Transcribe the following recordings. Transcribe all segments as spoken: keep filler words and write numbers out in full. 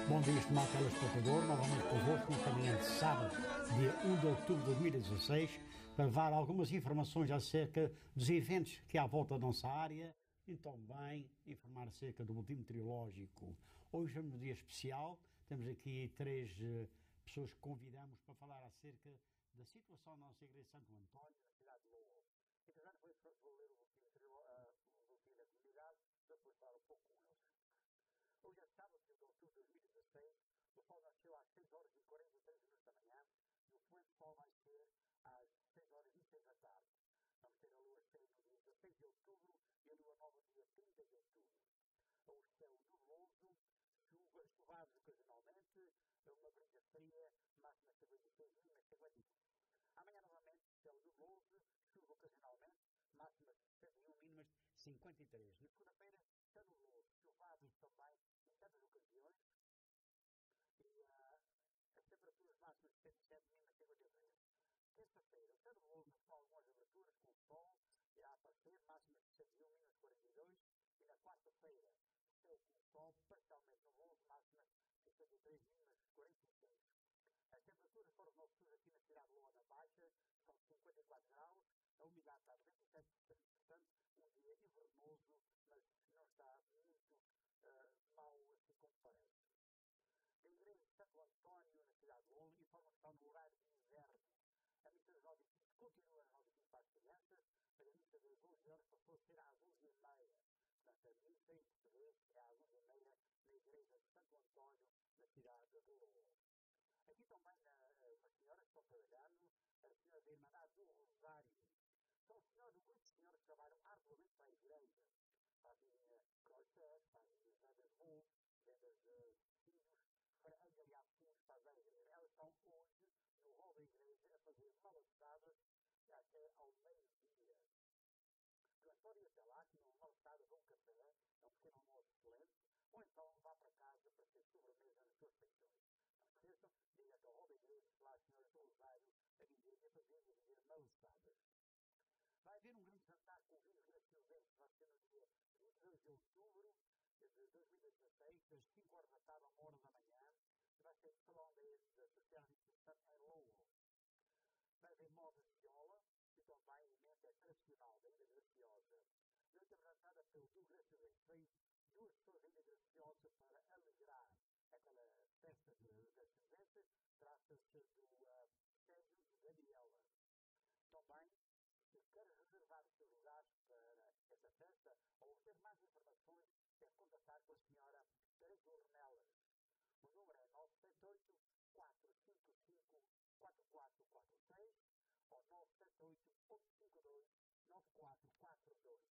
Bom dia, estimado telespectador, novamente convosco nesta manhã de sábado, dia um de outubro de dois mil e dezasseis, para levar algumas informações acerca dos eventos que há à volta da nossa área e também informar acerca do boletim meteorológico. Hoje é um dia especial, temos aqui três uh, pessoas que convidamos para falar acerca da situação da nossa igreja de Santo António, na cidade de Lourdes. Entretanto, foi vou ler o boletim, uh, o boletim da comunidade para depois falar um pouco com eles. Hoje é sábado, dia de outubro de dois mil e dezasseis, o sol nasceu às seis horas e quarenta e três minutos da manhã e o poente sol vai ser às seis horas e vinte e seis da tarde. Vamos ter a lua cheia no dia dezasseis de outubro e a lua nova no dia trinta de outubro. O céu nubloso, chuva, chuvado ocasionalmente, uma brisa fria, máxima cinquenta e seis, mínima cinquenta e cinco. Amanhã novamente, céu nubloso, chuva ocasionalmente, máximas de sessenta e um, mínimas de cinquenta e três. Na segunda-feira, céu nubloso, chuvados também em certas ocasiões, e uh, as temperaturas máximas de setenta e sete, mínimas de cinquenta e três. Terça-feira, o céu nubloso, mas com algumas aberturas, com o sol, irá aparecer, máximas de sessenta e um, mínimas de quarenta e dois. E na quarta-feira, o céu com o sol, parcialmente nubloso, máximas de sessenta e três, mínimas de quarenta e seis. As temperaturas foram noturnas aqui na cidade de Lourdes Baixa, são cinquenta e quatro graus, a umidade está a noventa e sete por cento. Portanto, um dia invernoso, mas não está muito uh, mal assim como parece. A igreja de Santo António, na cidade de Lourdes, informa que está no horário de inverno. A missa das nove e cinco continua às nove e cinco para as crianças, mas a missa das doze horas passou a ser às onze e meia. Portanto, a missa em português é às onze e meia na igreja de Santo António, na cidade de Lourdes. Aqui também uma senhora que estão trabalhando, a senhora da Irmandade do Rosário. São senhores, um grupo de senhores que trabalham arduamente para a igreja. Fazem crochê, fazem vendas de bolsos, vendas de tecidos, para angariar fundos para a igreja. Elas estão hoje no hall da igreja a fazer malaçadas até ao meio-dia. Portanto, pode ir até lá, que numa malaçada de um café, é um pequeno almoço excelente, ou então vá para casa para ter sobremesa nas suas refeições. Não esqueçam, diga até ao hall da igreja, lá a senhora do Rosário a dizer, a fazer e a dizer malaçadas. Vai haver um grande jantar com vinhos graciosos, que vai ser no dia vinte e dois de outubro de dois mil e dezasseis, das cinco horas da tarde a uma hora da manhã, e vai ser no salão da Sociedade de Instituição em Lourdes. Vai haver modas de viola, e também alimento é tradicional da Ilha Graciosa. Noite apresentada pelo Duque Gracioso. Veio duas pessoas da Ilha Graciosa para alegrar aquela festa de Graciosenses. Trata-se do uh, Sérgio e Daniela. Também, se quer reservar os seus lugares para essa festa ou obter mais informações, deve contactar com a senhora Teresa Ornelas. O número é nove sete oito, quatro cinco cinco, quatro quatro quatro três ou nove sete oito, oito cinco dois, nove quatro quatro dois.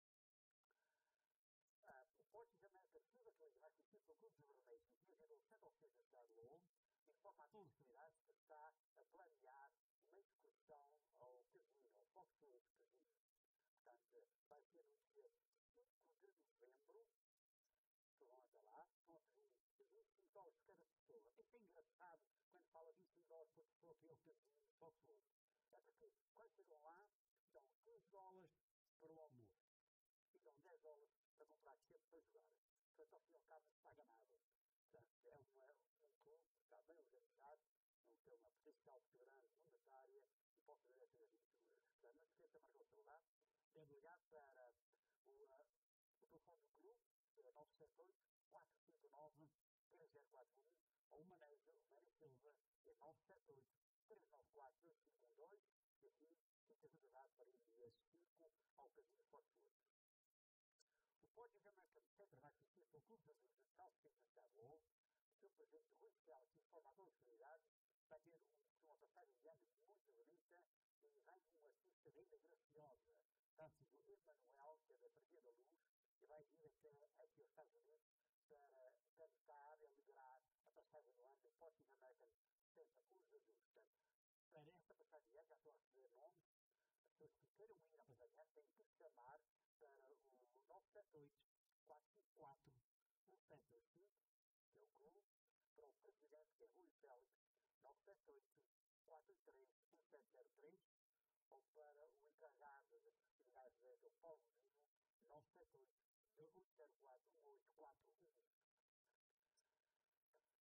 Uh, o Portuguese American Silver League vai assistir pelo Clube dos Vermelhos no dia vinte e sete ao seis da cidade de Lourdes, informa a todas as comunidades que está a planear uma excursão ao casino, ao Foxwood Casino. Portanto, vai ser no dia cinco de novembro, que vão até lá, vão pedir vinte e cinco dólares por cada pessoa. Isso é engraçado quando fala vinte e cinco dólares por pessoa que é o casino Foxwood. É porque, quando chegam lá, dão quinze dólares para o almoço e dão dez dólares para comprar sempre para jogar. Portanto, ao fim e ao cabo, não se paga nada. Portanto, é uma, um clube que está bem organizado, não tem uma potencial muito grande monetária e pode fazer essas aventuras. Portanto, não se esqueça de marcar o celular, deve ligar para o, uh, o telefone do clube, é nove sete oito, quatro cinco nove, três zero quatro um, ou o Manejo, o Manejo Silva, é nove sete oito, três nove quatro, cinco um dois, e assim fica reservado para ir dia cinco ao Casino Foxwood. O Portuguese American Center vai assistir pelo Clube de South Street na cidade de Lourdes. O seu presidente Rui Fiel, que informa a todas as comunidades, vai ter um, uma passagem de ano muito bonita e vem um artista da Ilha Graciosa, Francisco Emanuel, que é da Freguesia da Luz, e vai vir até aqui aos Estados Unidos para cantar e alegrar a passagem do ano do Portuguese American Center Os Adultos. Portanto, para esta passagem de ano, já estão a receber nomes, as pessoas que queiram ir à passagem de ano têm que chamar para o nove sete oito, quatro cinco quatro, um sete dois cinco, que é o clube, para o presidente, que é Rui Félix, nove sete oito, quatro três, um sete zero três, ou para o encarregado das festividades do Paulo Vivo, nove sete oito, oito zero quatro, um oito quatro um.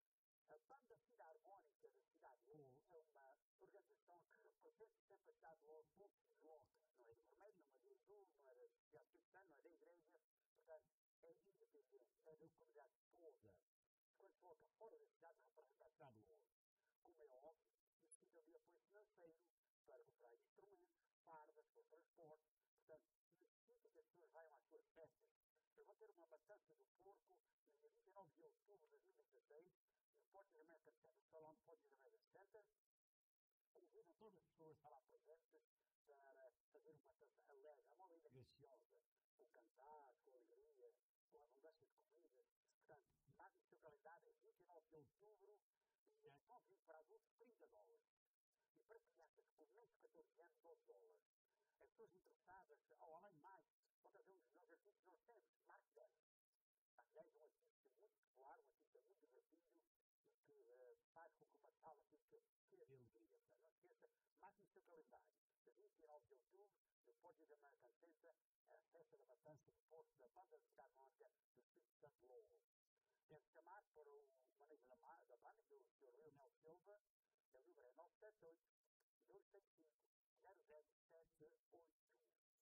Banda Filarmónica da Cidade de Lourdes é uma organização que representa sempre a cidade de Lourdes, pontos de Lourdes. Não é do vermelho, não é do azul, não é da Sociedade Cristã, não é da Igreja. Portanto, é independente, é da comunidade toda. Quando se coloca fora da cidade, representa a cidade de Lourdes. Como é óbvio, necessita de apoio financeiro para comprar instrumentos, fardas, para o transporte. Portanto, necessita que as pessoas vayam às suas festas. Eu vou ter uma matança do porco no dia vinte e nove de outubro de dois mil e dezasseis, no Porto American Center, no Salão do Porto American Center. Convido todas as pessoas a estar lá presentes para fazer uma matança alegre, uma vida graciosa, com cantares, com alegria, com abundância de comidas. Portanto, mais o seu calendário é vinte e nove de outubro e é convite para adultos trinta dólares. E para crianças com menos de catorze anos, doze dólares. As pessoas interessadas, ou além de mais, podem ver um dos meus artigos que nós temos, Mark dez. Mark dez é um artista muito popular, um artista muito divertido e que uh, faz com que uma sala fique cheia de alegria. Portanto, não esqueça, marque no seu calendário. De vinte e nove de outubro, no Porto American Center, a festa da matança do posto da Banda de Harmónica do Espírito Santo Lourdes. Deve chamar para o manejo da, da banda, que é o senhor Leonel Silva. O número é nove sete oito, dois seis cinco, zero zero sete oito.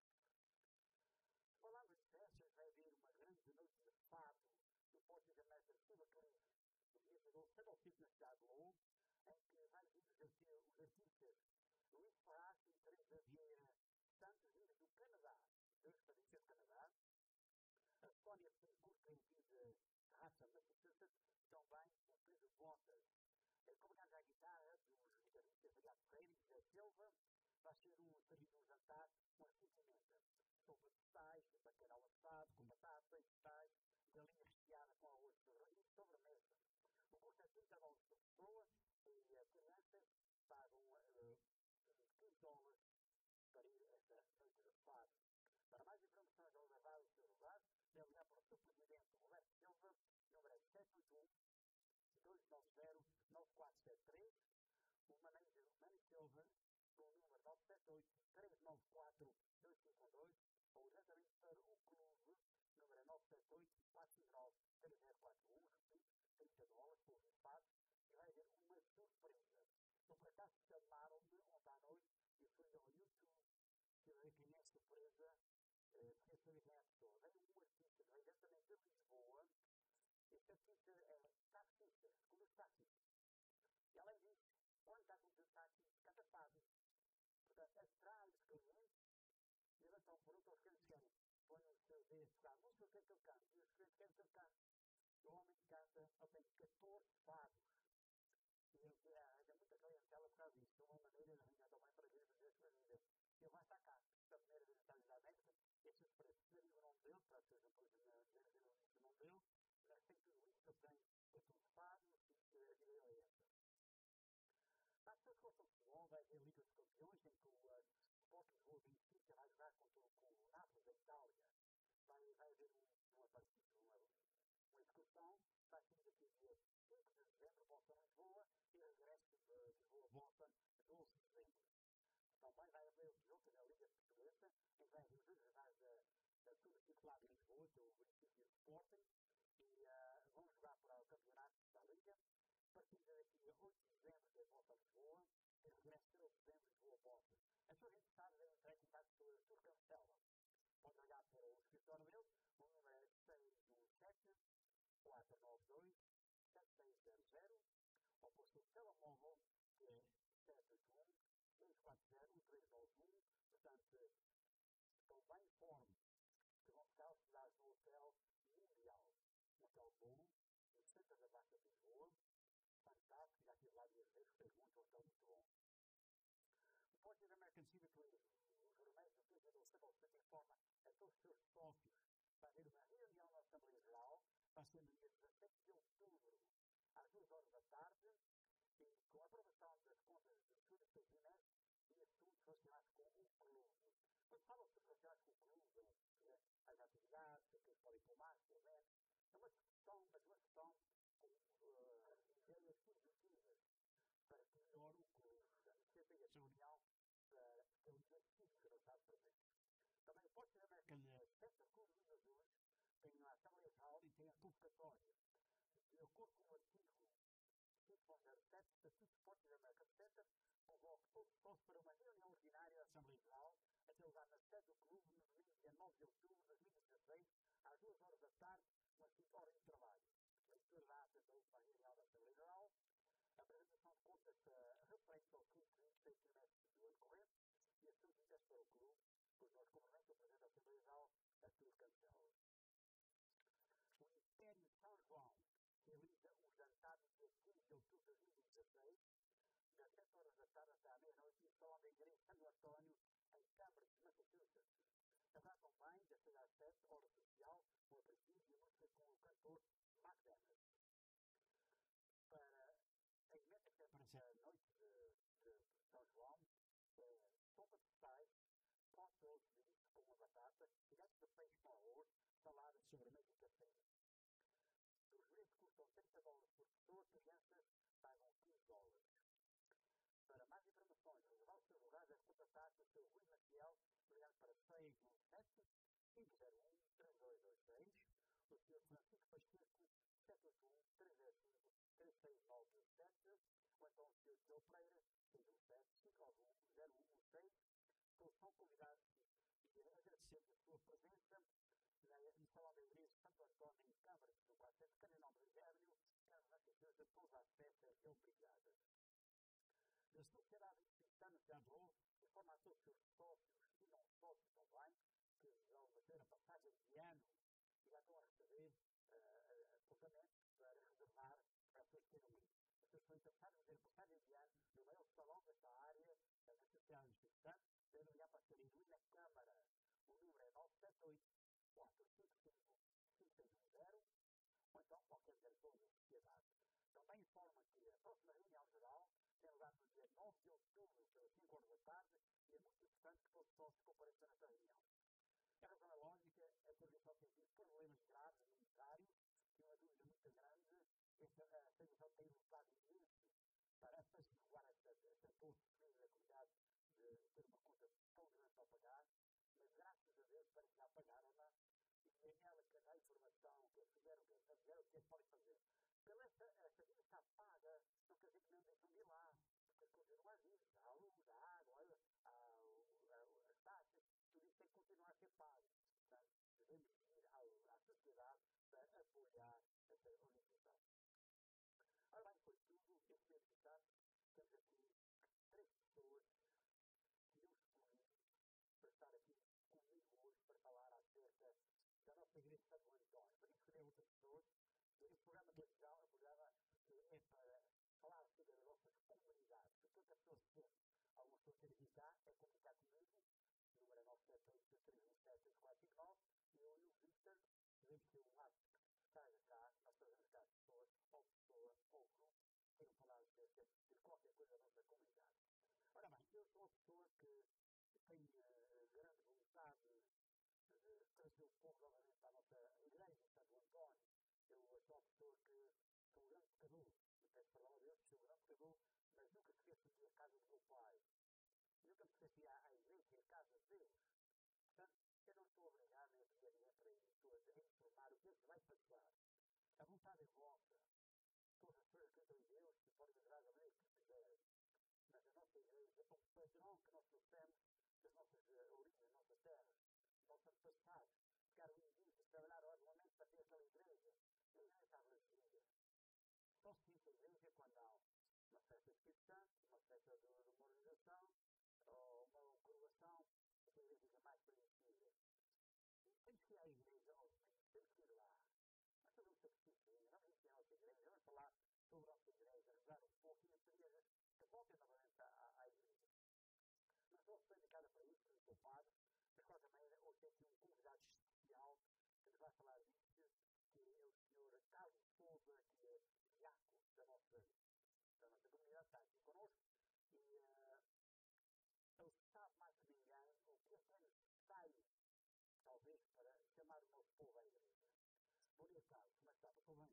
Falando em festas, vai haver uma grande noite de fado no Porto de American Silva Cliff, no dia que eu cedo ao sítio na cidade de Lourdes, em que vai vir os, os artistas Luís Ferraz e Teresa Vieira Santos, vindos do Canadá, dois artistas do Canadá, a Sónia Pincourt, que é aqui de Hudson, Massachusetts, também o Pedro Botas. Acompanhados à guitarra dos guitarristas Adriano Ferreira e José Silva, vai ser um servido um jantar com a pimenta. Sopa de vegetais, bacalhau assado, com batata e vegetais, galinha recheada com arroz e sobremesa. O custo é trinta dólares por pessoa e as crianças pagam uh, quinze dólares para ir a esta noite de fado. Para mais informações ou levar o seu lugar, deve ligar para o seu presidente Roberto Silva, número é sete oito um, dois nove zero, nove quatro sete três, o manager Manny Silva, com o número nove sete oito, três nove quatro, dois cinco um dois, ou diretamente para o clube, número nove sete oito, quatro cinco nove, três zero quatro um, repito, trinta dólares por vinte, e vai haver uma surpresa. Eu, por acaso, chamaram-me ontem à noite e fui ao YouTube, que ver quem é a surpresa, quer saber quem é a pessoa. Veio um artista que veio diretamente de Lisboa. Este artista é taxista, conduz táxi. E além disso, quando está a conduzir táxi, canta fado. Portanto, atrai os clientes e eles estão perguntam aos clientes querem. Põe o seu dedo, tocar música, o que é que ele canta? E os clientes querem que ele cante. O homem canta, ele tem catorze fados. E ele arranja muita clientela por causa disso. De uma maneira, ele arranja também para vir fazer a sua vida. Ele vai estar cá. Pela primeira vez na Itália da América, este surpresa. Se digo o nome dele, para vocês depois dizer o nome dele, mas tem tudo isso, ele tem catorze fados e a vida dele é essa. Para as pessoas que gostam de futebol, vai haver a Liga dos Campeões, em que o, uh, o Porto Lisboa Benfica vai jogar contra o, com o Nápoles da Itália. Vai, vai haver um, uma, uma, uma excursão, vai ser daqui dia cinco de dezembro, Boston-Lisboa, e regresso de Lisboa-Boston, doze de dezembro. Também vai haver o jogo da Liga Portuguesa, em que vai haver os dois rivais da, da Tudo Circular de Lisboa, que é o Benfica e o Sporting, e uh, vão jogar para o campeonato da Liga. Partida daqui a oito de dezembro de volta a Lisboa, e regresso treze de dezembro de Lisboa-Boston. As pessoas interessadas devem entrar em contato com a Tour Cancela. Pode ligar para o escritório dele, o número é seis um sete, quatro nove dois, sete seis zero zero, ou para o seu telemóvel, que é sete oito um, dois quatro zero, um três nove um. Portanto, estão bem informes que vão ficar hospedados no Hotel Mundial. Um hotel bom, no centro da Baixa de Lisboa, fantástico, já estive lá duas vezes, gostei muito, um hotel muito bom. O Porto da American City Cliff, os jornais do Cliff do Santa informa a todos os seus sócios. Vai haver uma reunião na Assembleia Geral, vai ser no dia dezassete de outubro, às duas horas da tarde, e com a aprovação das contas de tudo o seu trimestre e assuntos relacionados com o clube. Quando fala assuntos relacionados com o clube, as atividades, o que eles podem tomar, se houver, é uma discussão, mas uma discussão com uh, ideias positivas para que melhore o clube. Você tem essa reunião para ter um exercício que não está presente. Também pode ser American Center Clube dos Azuis, tem a Assembleia Geral e tem a convocatória. De acordo com o artigo Fundação zero sete, Estatuto Esportes American Center, convoca todos os sócios para uma reunião ordinária da Assembleia Geral, a ter lugar na sede do clube no domingo, dia nove de outubro de dois mil e dezasseis, às duas horas da tarde, uma seguinte ordem de trabalho. Leitura da ata da última reunião da Assembleia Geral, a apresentação de contas uh, referentes ao segundo trimestre do ano corrente e assuntos de interesse para o clube, com os nossos compromissos, o Presidente da Assembleia Geral, Artur Cancelo. O Império de São João realiza um jantar no dia quinze de outubro de dois mil e dezasseis, das sete horas da tarde até à meia-noite, no salão da Igreja de Santo António, em Cambridge, Massachusetts. Haverá também, das seis às sete, hora social, o aperitivo e a música com o cantor McDermott. Para a emenda que aparece à noite de, de, de São João, é sopa de vegetais, pote de roast beef com uma batata, filetes de peixe com arroz, salada, sobremesa e café. Os bilhetes custam trinta dólares por pessoa, crianças pagam quinze dólares. Para mais informações, reservar os seus lugares, é contactar com o seu Rui Maciel, ligando para seis um sete, cinco zero um, três dois dois seis, o senhor Francisco Pacheco, sete oito um, três zero cinco, três seis nove sete, ou então o senhor Joe Pereira, seis um sete, cinco nove um, zero um um seis. Todos são convidados e agradecemos a sua presença no Salão da Igreja de Santo António, em Cambridge, no quatrocentos Canonobres Avenue, Cambridge, Massachusetts, todas as festas e obrigadas. Da Sociedade Cristã de Andrew, informa a todos os seus sócios e não sócios também, que vão fazer a passagem de ano e já estão a receber uh, apontamento para reservar para as pessoas que queiram ir. As pessoas que estão interessadas em fazer a passagem de ano no maior salão desta área, da Sociedade Cristã, devem ligar para a senhora Irina Câmara. O número é nove sete oito, quatro cinco cinco, cinco seis um zero, ou então qualquer diretor da sociedade. Também informa que a próxima reunião geral tem lugar no dia nove de outubro, pelas cinco horas da tarde, e é muito importante que todos os sócios compareçam nesta reunião. A razão é lógica, a organização tem tido problemas graves monetários, e uma dúvida muito grande, esta, a organização tem lutado imenso para apaziguar esta, esta dor sofrida da comunidade de ter uma conta tão grande para pagar, mas graças a Deus parece que já pagaram-na, e é ela que dá a informação que eles fizeram, que eles fizeram, o que eles podem fazer. Pela esta, esta vida está paga, não quer dizer que não deixam de ir lá, porque as coisas não há dívidas, há a luz, a água, há, há, as taxas, tudo isso tem que continuar a ser pago. Portanto, devemos ir à, à sociedade para apoiar esta organização. Ora bem, foi tudo, eu queria citar, temos aqui três pessoas que eu escolhi para estar aqui comigo hoje para falar acerca da nossa igreja de Santo António. Podia escolher outras pessoas. Este programa de hoje é um programa que é para falar acerca das nossas comunidades. Portanto, que as pessoas sente. Algumas pessoas querem vir cá, é comunicar comigo. O número é nove sete oito, três um sete, três quatro cinco nove. E eu e o Victor devemos ter um ato que saia cá. Nós trazemos cá as pessoas, ou pessoa, ou grupo, que queiram falar acerca de qualquer coisa da nossa comunidade. Ora bem, eu sou uma pessoa que tem uh, grande vontade de trazer o povo novamente para a nossa igreja de Santo António. Eu sou uma pessoa que sou um grande pecador. Eu peço perdão a Deus que sou um grande pecador, mas nunca esqueci a casa do meu pai. Nunca me esqueci a, a igreja e a casa de Deus. Portanto, eu não estou obrigado nem a pedir a ninguém para ir. Estou a informar o que é que vai passar. A vontade é vossa. Todas as pessoas que acreditam em Deus se podem adorar da maneira que quiserem. Mas a nossa igreja é um padrão que nós trouxemos das nossas uh, origens, das nossas terras, dos nossos antepassados. Ficaram indígenas, trabalharam arduamente para ter aquela igreja. A igreja está vazia. Só se fica a igreja quando há uma festa de Espírito Santo, uma festa de, de uma organização, ou uma coroação, é que a igreja fica mais preenchida. Temos que ir à igreja aos domingos, temos que ir lá. Nós fazemos sacrifício, vamos ir à nossa igreja, vamos falar sobre a nossa igreja, rezar um pouco e pedir que voltem novamente à, à igreja. Não estou dedicada para isso, não sou padre, mas de qualquer maneira, hoje tem aqui um convidado especial que nos vai falar disso, que é o senhor Carlos Souza, que é diácono da nossa, da nossa comunidade, está aqui connosco, e uh, ele sabe mais que ninguém o que é que é necessário, talvez, para chamar o nosso povo à igreja. Bom dia, Carlos, como é que está? Passou bem?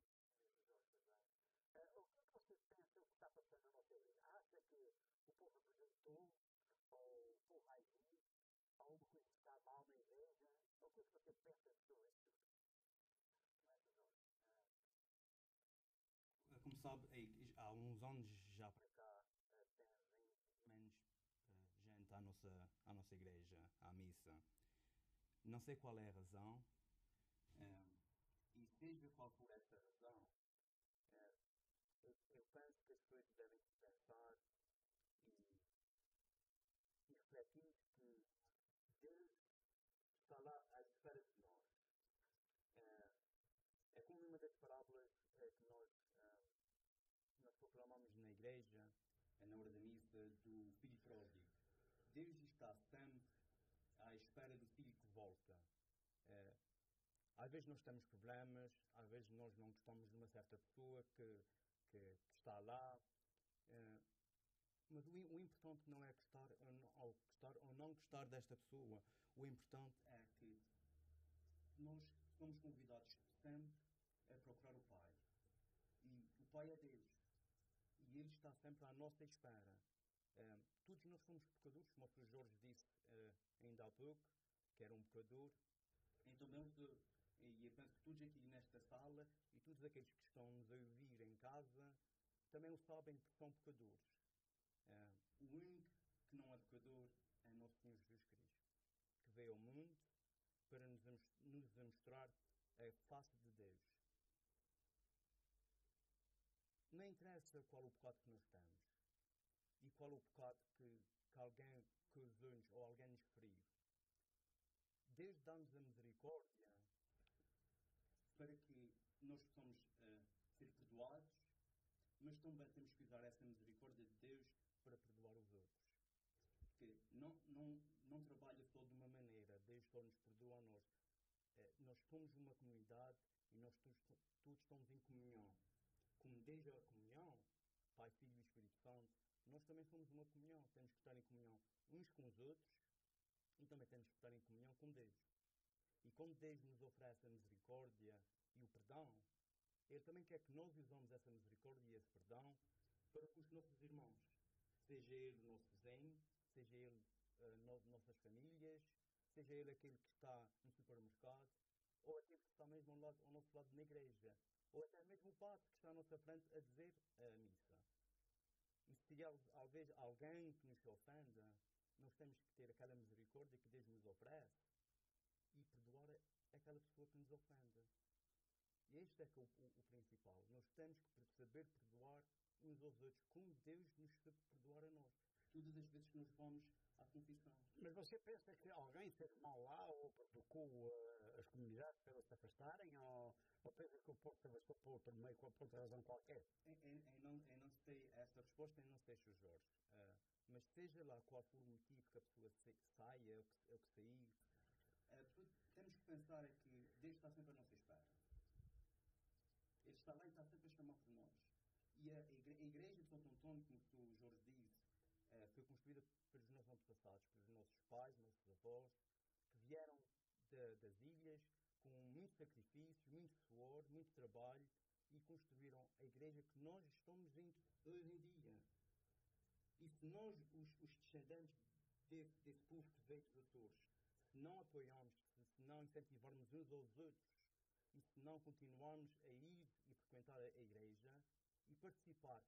Uh, o que é que você pensa o que está passando na nossa igreja? Acha que o povo apresentou, ou o povo vai vir, alguma coisa que está mal na igreja? O que é que você pensa sobre isso tudo? Como sabe, há um uns anos já para cá, uh, tem vindo menos uh, gente à nossa, à nossa igreja, à missa. Não sei qual é a razão, um, e seja qual for essa razão, uh, eu, eu penso que as pessoas devem pensar e, e refletir que Deus está lá à espera de nós. Uh, é como uma das parábolas uh, que nós, uh, nós proclamamos na igreja, uh, na hora da missa, do filho pródigo. Deus está sempre à espera do filho que volta. Uh, às vezes nós temos problemas, às vezes nós não gostamos de uma certa pessoa que, que, que está lá, uh, mas o, o importante não é gostar ou não, ou gostar ou não gostar desta pessoa. O importante é que nós somos convidados sempre a procurar o Pai. E o Pai é Deus. E Ele está sempre à nossa espera. Uh, todos nós somos pecadores, como o Senhor Jorge disse uh, ainda há pouco, que era um pecador. Então, penso, e eu penso que todos aqui nesta sala e todos aqueles que estão nos a ouvir em casa também o sabem que são pecadores. Uh, o único que não é pecador é nosso Senhor Jesus Cristo, que veio ao mundo para nos, nos mostrar a face de Deus. Não interessa qual o pecado que nós temos e qual o pecado que, que alguém causou-nos ou alguém nos feriu. Deus dá-nos a misericórdia para que nós possamos uh, ser perdoados, mas também temos que usar essa misericórdia de Deus para perdoar os outros. Porque não, não, não trabalha só de uma maneira, Deus só nos perdoa a nós. Uh, nós somos uma comunidade e nós todos, todos estamos em comunhão. Como Deus é a comunhão, Pai, Filho e Espírito Santo, nós também somos uma comunhão. Temos que estar em comunhão uns com os outros e também temos que estar em comunhão com Deus. E quando Deus nos oferece a misericórdia e o perdão, Ele também quer que nós usamos essa misericórdia e esse perdão para com os nossos irmãos. Seja ele o nosso vizinho, seja ele uh, no, nossas famílias, seja ele aquele que está no supermercado, ou aquele que está mesmo ao, lado, ao nosso lado na igreja, ou até mesmo o padre que está à nossa frente a dizer a missa. E se talvez alguém que nos ofenda, nós temos que ter aquela misericórdia que Deus nos oferece e perdoar aquela pessoa que nos ofende. E este é que é o, o, o principal. Nós temos que saber perdoar uns aos outros, como Deus nos sabe perdoar a nós. Todas as vezes que nós vamos à confissão. Mas você pensa que alguém fez mal lá ou provocou uh, as comunidades para elas se afastarem? Ou, ou pensa que o Porto se afastou por outro meio, por outra razão qualquer? Eu, eu, eu, não, eu não sei essa resposta, eu não sei, Senhor Jorge. Uh, mas seja lá qual for o motivo que a pessoa se, saia ou que, ou que sair, uh, temos que pensar é que Deus está sempre à nossa espera. Ele está lá e está sempre a chamar por nós. E a, a igreja de Santo Antônio, como o Jorge disse, uh, foi construída pelos nossos antepassados, pelos nossos pais, nossos avós, que vieram de, das ilhas com muito sacrifício, muito suor, muito trabalho e construíram a igreja que nós estamos indo hoje em dia. E se nós, os, os descendentes desse, desse povo que veio dos Açores, se não apoiarmos, se, se não incentivarmos uns aos outros, e se não continuarmos a ir e frequentar a igreja e participar,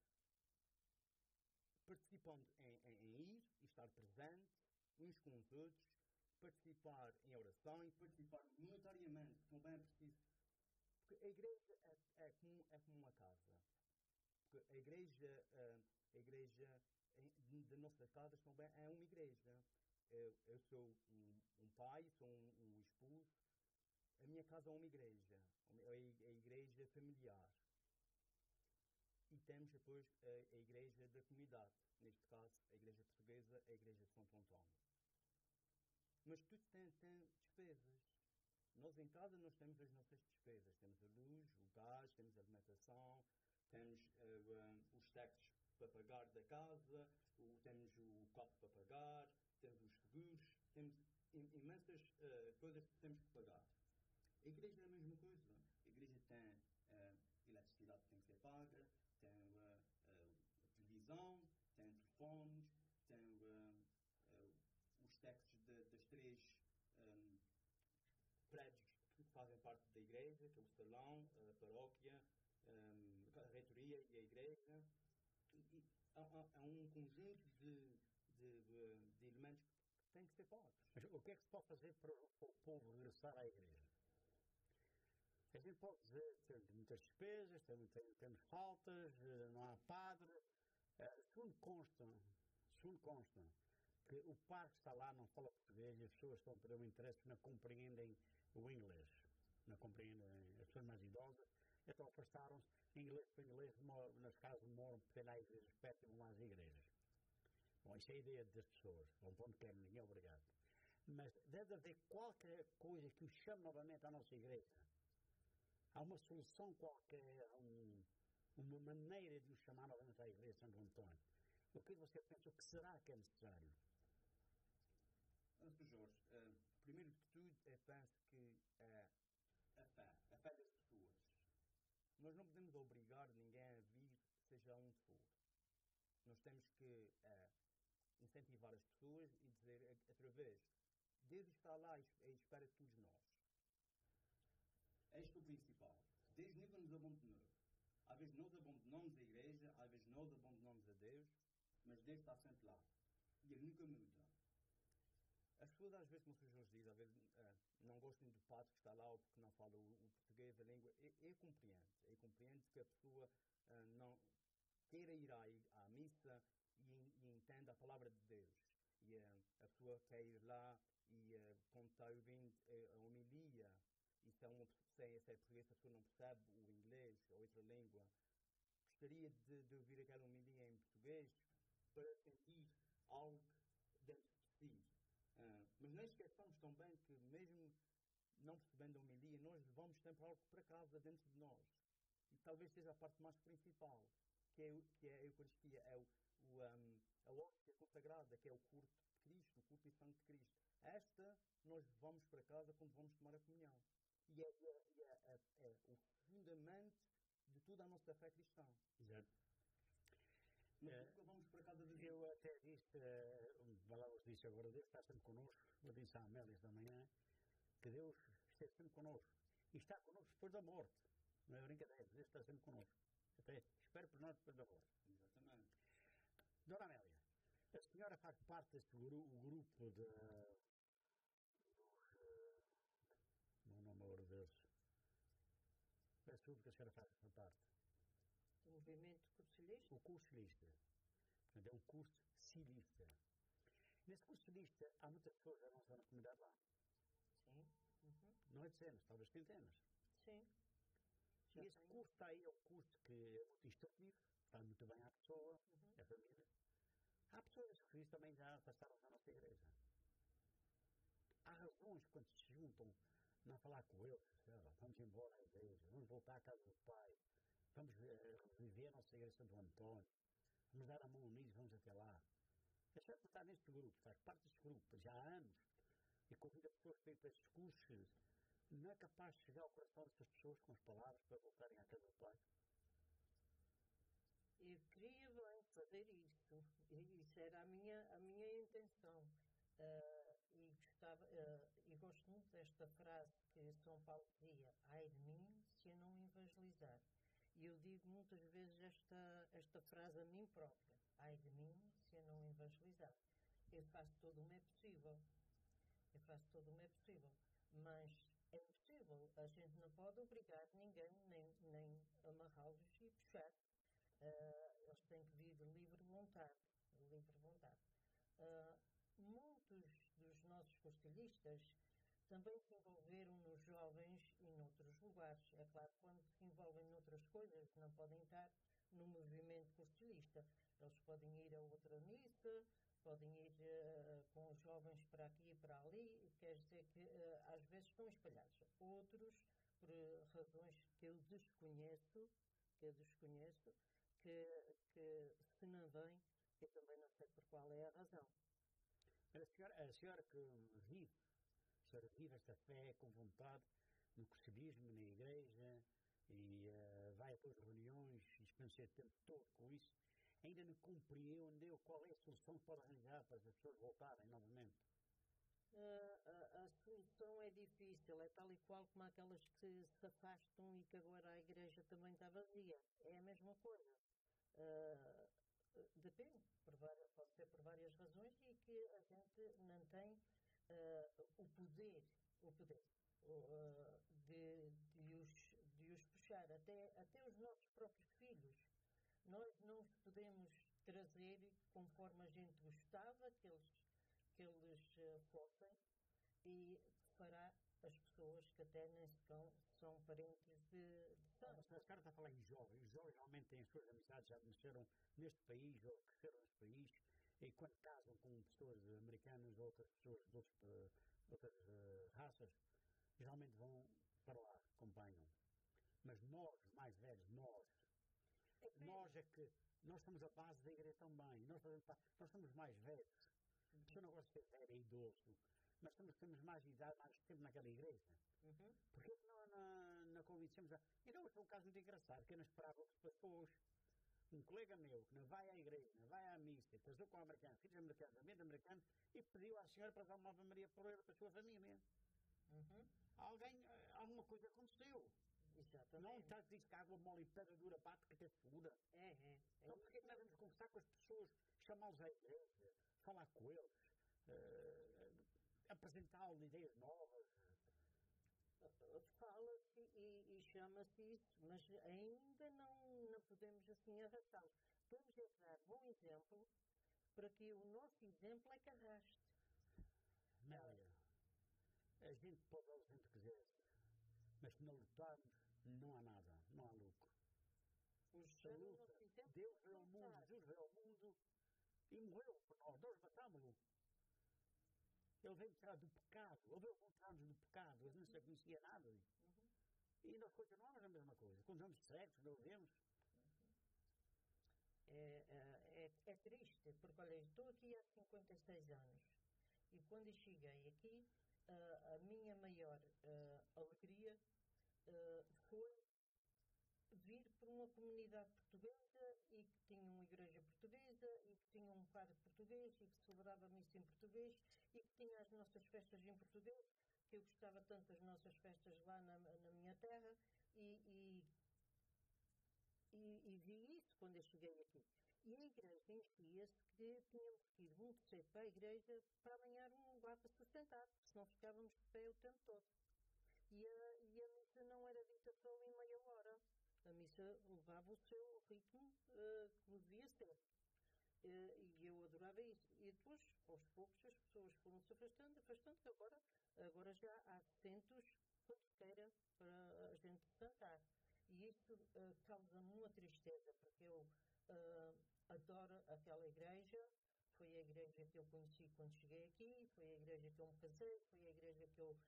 participando em, em, em ir e estar presente uns com os outros, participar em oração e participar monetariamente, que também é preciso. Porque a igreja é, é, como, é como uma casa. Porque a igreja, a igreja de nossas casas também é uma igreja. Eu, eu sou um, um pai, sou um, um esposo. A minha casa é uma igreja, é a igreja familiar. E temos depois a, a igreja da comunidade, neste caso a igreja portuguesa, a igreja de Santo Antônio. Mas tudo tem, tem despesas. Nós em casa nós temos as nossas despesas. Temos a luz, o gás, temos a alimentação, temos uh, um, os taxas para pagar da casa, o, temos o carro para pagar, temos os seguros, temos imensas uh, coisas que temos que pagar. A igreja é a mesma coisa. A igreja tem uh, eletricidade que tem que ser paga, tem uh, uh, televisão, tem telefones, tem uh, uh, os taxas de, das três um, prédios que fazem parte da igreja, que é o salão, a paróquia, um, a reitoria e a igreja. há, há, há um conjunto de, de, de, de elementos que têm que ser pagos. Mas o que é que se pode fazer para o, para o povo regressar à igreja? A gente pode dizer que tem muitas despesas, tem, tem, temos faltas, não há padre. Uh, segundo consta, segundo consta, que o par que está lá não fala português e as pessoas estão a perder o interesse, não compreendem o inglês. Não compreendem, as pessoas mais idosas, então afastaram-se, inglês para inglês, nas casas moram, porque lá igrejas perto e vão lá às igrejas. Bom, isso é a ideia das pessoas, vão para onde querem, ninguém é obrigado. Mas deve haver qualquer coisa que os chame novamente à nossa igreja. Há uma solução qualquer, um, uma maneira de os chamar novamente à igreja de Santo Antônio. O que você pensa? O que será que é necessário? Senhor Jorge, uh, primeiro de tudo, eu penso que uh, a fé, a fé das pessoas. Nós não podemos obrigar ninguém a vir, seja onde for. Nós temos que uh, incentivar as pessoas e dizer, através, Deus está lá e espera de todos nós. Este é o principal. Deus nunca nos abandonou. Às vezes nós abandonamos a igreja, às vezes nós abandonamos a Deus, mas Deus está sempre lá. E Ele nunca muda. As pessoas às vezes, como o senhor Jorge diz, às vezes uh, não gostam do padre que está lá ou porque não fala o, o português, a língua. Eu, eu compreendo. Eu compreendo que a pessoa uh, não queira ir à, à missa e, e entenda a palavra de Deus. E uh, a pessoa quer ir lá e uh, quando está ouvindo uh, a homilia, e se é, uma, se, é, se é português, a pessoa não percebe o inglês ou outra língua, gostaria de, de ouvir aquela homilia em português para sentir algo dentro de si. Uh, mas não esqueçamos também que mesmo não percebendo a homilia, nós levamos sempre algo para casa dentro de nós. E talvez seja a parte mais principal, que é, que é a Eucaristia, é o, o, um, a hóstia consagrada, que é o corpo de Cristo, o corpo e sangue de Cristo. Esta nós levamos para casa quando vamos tomar a comunhão. E é, é, é, é, é o fundamento de toda a nossa fé cristã. Exato. Nós é, nunca vamos para casa de Eu até disse, uh, falávamos disso agora, Deus está sempre connosco. Eu disse à Amélia esta manhã que Deus esteve sempre connosco. E está connosco depois da morte. Não é brincadeira, Deus está sempre connosco. Até espero por nós depois da morte. Exatamente. Dona Amélia, a senhora faz parte deste gru grupo de... Não, não, amor de Deus. Peço tudo que a senhora faz parte. O movimento cursilista? O cursilista. Portanto, é um curso silista. Nesse curso silista, há muitas pessoas que não estão na comunidade lá. Sim. Uhum. Não é dezenas, talvez centenas. Sim. Já e esse tenho. curso está aí, é um curso que é muito instrutivo, faz muito bem à pessoa, uhum. à família. Há pessoas que também já afastaram-se da nossa igreja. Há razões quando se juntam não falar com eles, vamos embora à igreja, vamos voltar à casa do Pai, vamos uh, viver a nossa igreja de Santo Antônio, vamos dar a mão unidos, vamos até lá. A senhora está neste grupo, faz parte deste grupo, já há anos, e convida pessoas para ir para estes cursos. Não é capaz de chegar ao coração dessas pessoas com as palavras para voltarem à casa do Pai? Eu queria bem fazer isso, isso era a minha, a minha intenção. Uh, e, gostava, uh, e gosto muito desta frase que São Paulo dizia: ai de mim se eu não evangelizar. E eu digo muitas vezes esta, esta frase a mim própria: ai de mim se eu não evangelizar. Eu faço todo o meu possível, eu faço todo o meu possível, mas é impossível, a gente não pode obrigar ninguém, nem, nem amarrá-los e puxar. Uh, eles têm que vir de livre vontade, de livre vontade. Uh, muitos dos nossos cursilhistas também se envolveram nos jovens e noutros lugares. É claro, quando se envolvem noutras coisas, não podem estar no movimento cursilista. Eles podem ir a outra missa, podem ir uh, com os jovens para aqui e para ali, quer dizer que uh, às vezes estão espalhados. Outros, por uh, razões que eu desconheço, que eu desconheço, que, que se não vem, eu também não sei por qual é a razão. A senhora, a senhora que vive, a senhora vive esta fé com vontade no cursilismo, na igreja, e uh, vai a todas as reuniões, e experiencia o tempo todo com isso, ainda não compreendeu qual é a solução que pode arranjar para as pessoas voltarem novamente? Uh, a, a solução é difícil, é tal e qual como aquelas que se afastam e que agora a igreja também está vazia. É a mesma coisa. Uh, depende, por várias, pode ser por várias razões e que a gente não tem uh, o poder, o poder uh, de, de, os, de os puxar, até, até os nossos próprios filhos. Nós não os podemos trazer conforme a gente gostava que eles, que eles uh, fossem, e fará as pessoas que até nem sequer são parentes de, de sangue. Mas a senhora está a falar em jovens. Os jovens realmente têm as suas amizades, já nasceram neste país ou cresceram neste país, e quando casam com pessoas americanas ou outras pessoas de outros, uh, outras uh, raças, geralmente vão para lá, acompanham. Mas nós, os mais velhos, nós, é nós é que, nós somos a base da igreja também. Nós, nós somos mais velhos. Uhum. Eu não gosto de ser velho e idoso, mas temos, temos mais idade, mais tempo naquela igreja. Uhum. Porque não, na, na Covid temos a... Então, foi um caso muito engraçado, que eu não esperava outras pessoas. Um colega meu, que não vai à igreja, não vai à missa, casou com um americano, filhos americanos, amigos americanos, e pediu à senhora para dar uma Ave Maria por ele, para a sua família. Uhum. Alguém, alguma coisa aconteceu. Exatamente. Não está a dizer que a água mole e pedra dura bate que até fura. É, é. é então, porquê é que nós vamos conversar com as pessoas, chamá-los à igreja, falar com eles, uh, apresentá-los ideias novas? Fala-se e, e chama-se isso, mas ainda não, não podemos assim arrastá-los. Temos é que dar bom exemplo para que o nosso exemplo é que arraste. Mélia, a gente pode dar o exemplo que quiser, mas se não lutarmos, não há nada, não há lucro. A luta. Deus veio ao mundo, Jesus veio ao mundo e morreu por nós, nós matámos-lo. Ele veio tirar do pecado, ele veio encontrar-nos no pecado, ele não se conhecia nada. Uhum. E nós continuamos a mesma coisa, continuamos cegos, não vemos. Uhum. É, é, é triste, porque olha, estou aqui há cinquenta e seis anos e quando cheguei aqui, uh, a minha maior uh, alegria uh, foi vir para uma comunidade portuguesa e que tinha uma igreja portuguesa e que tinha um padre português e que celebrava a missa em português e que tinha as nossas festas em português, que eu gostava tanto das nossas festas lá na, na minha terra e, e, e, e vi isso quando eu cheguei aqui. E a igreja enchia-se que tínhamos que ir muito cedo para a igreja para amanhar um lugar para se sentar, senão ficávamos de pé o tempo todo. E a, e a missa não era dita só em meia hora. A missa levava o seu ritmo uh, como devia ser. Uh, e eu adorava isso. E depois, aos poucos, as pessoas foram se afastando, afastando, que agora, agora já há assentos quando queira para a gente sentar. E isso uh, causa-me uma tristeza, porque eu uh, adoro aquela igreja. Foi a igreja que eu conheci quando cheguei aqui, foi a igreja que eu me casei, foi a igreja que eu uh,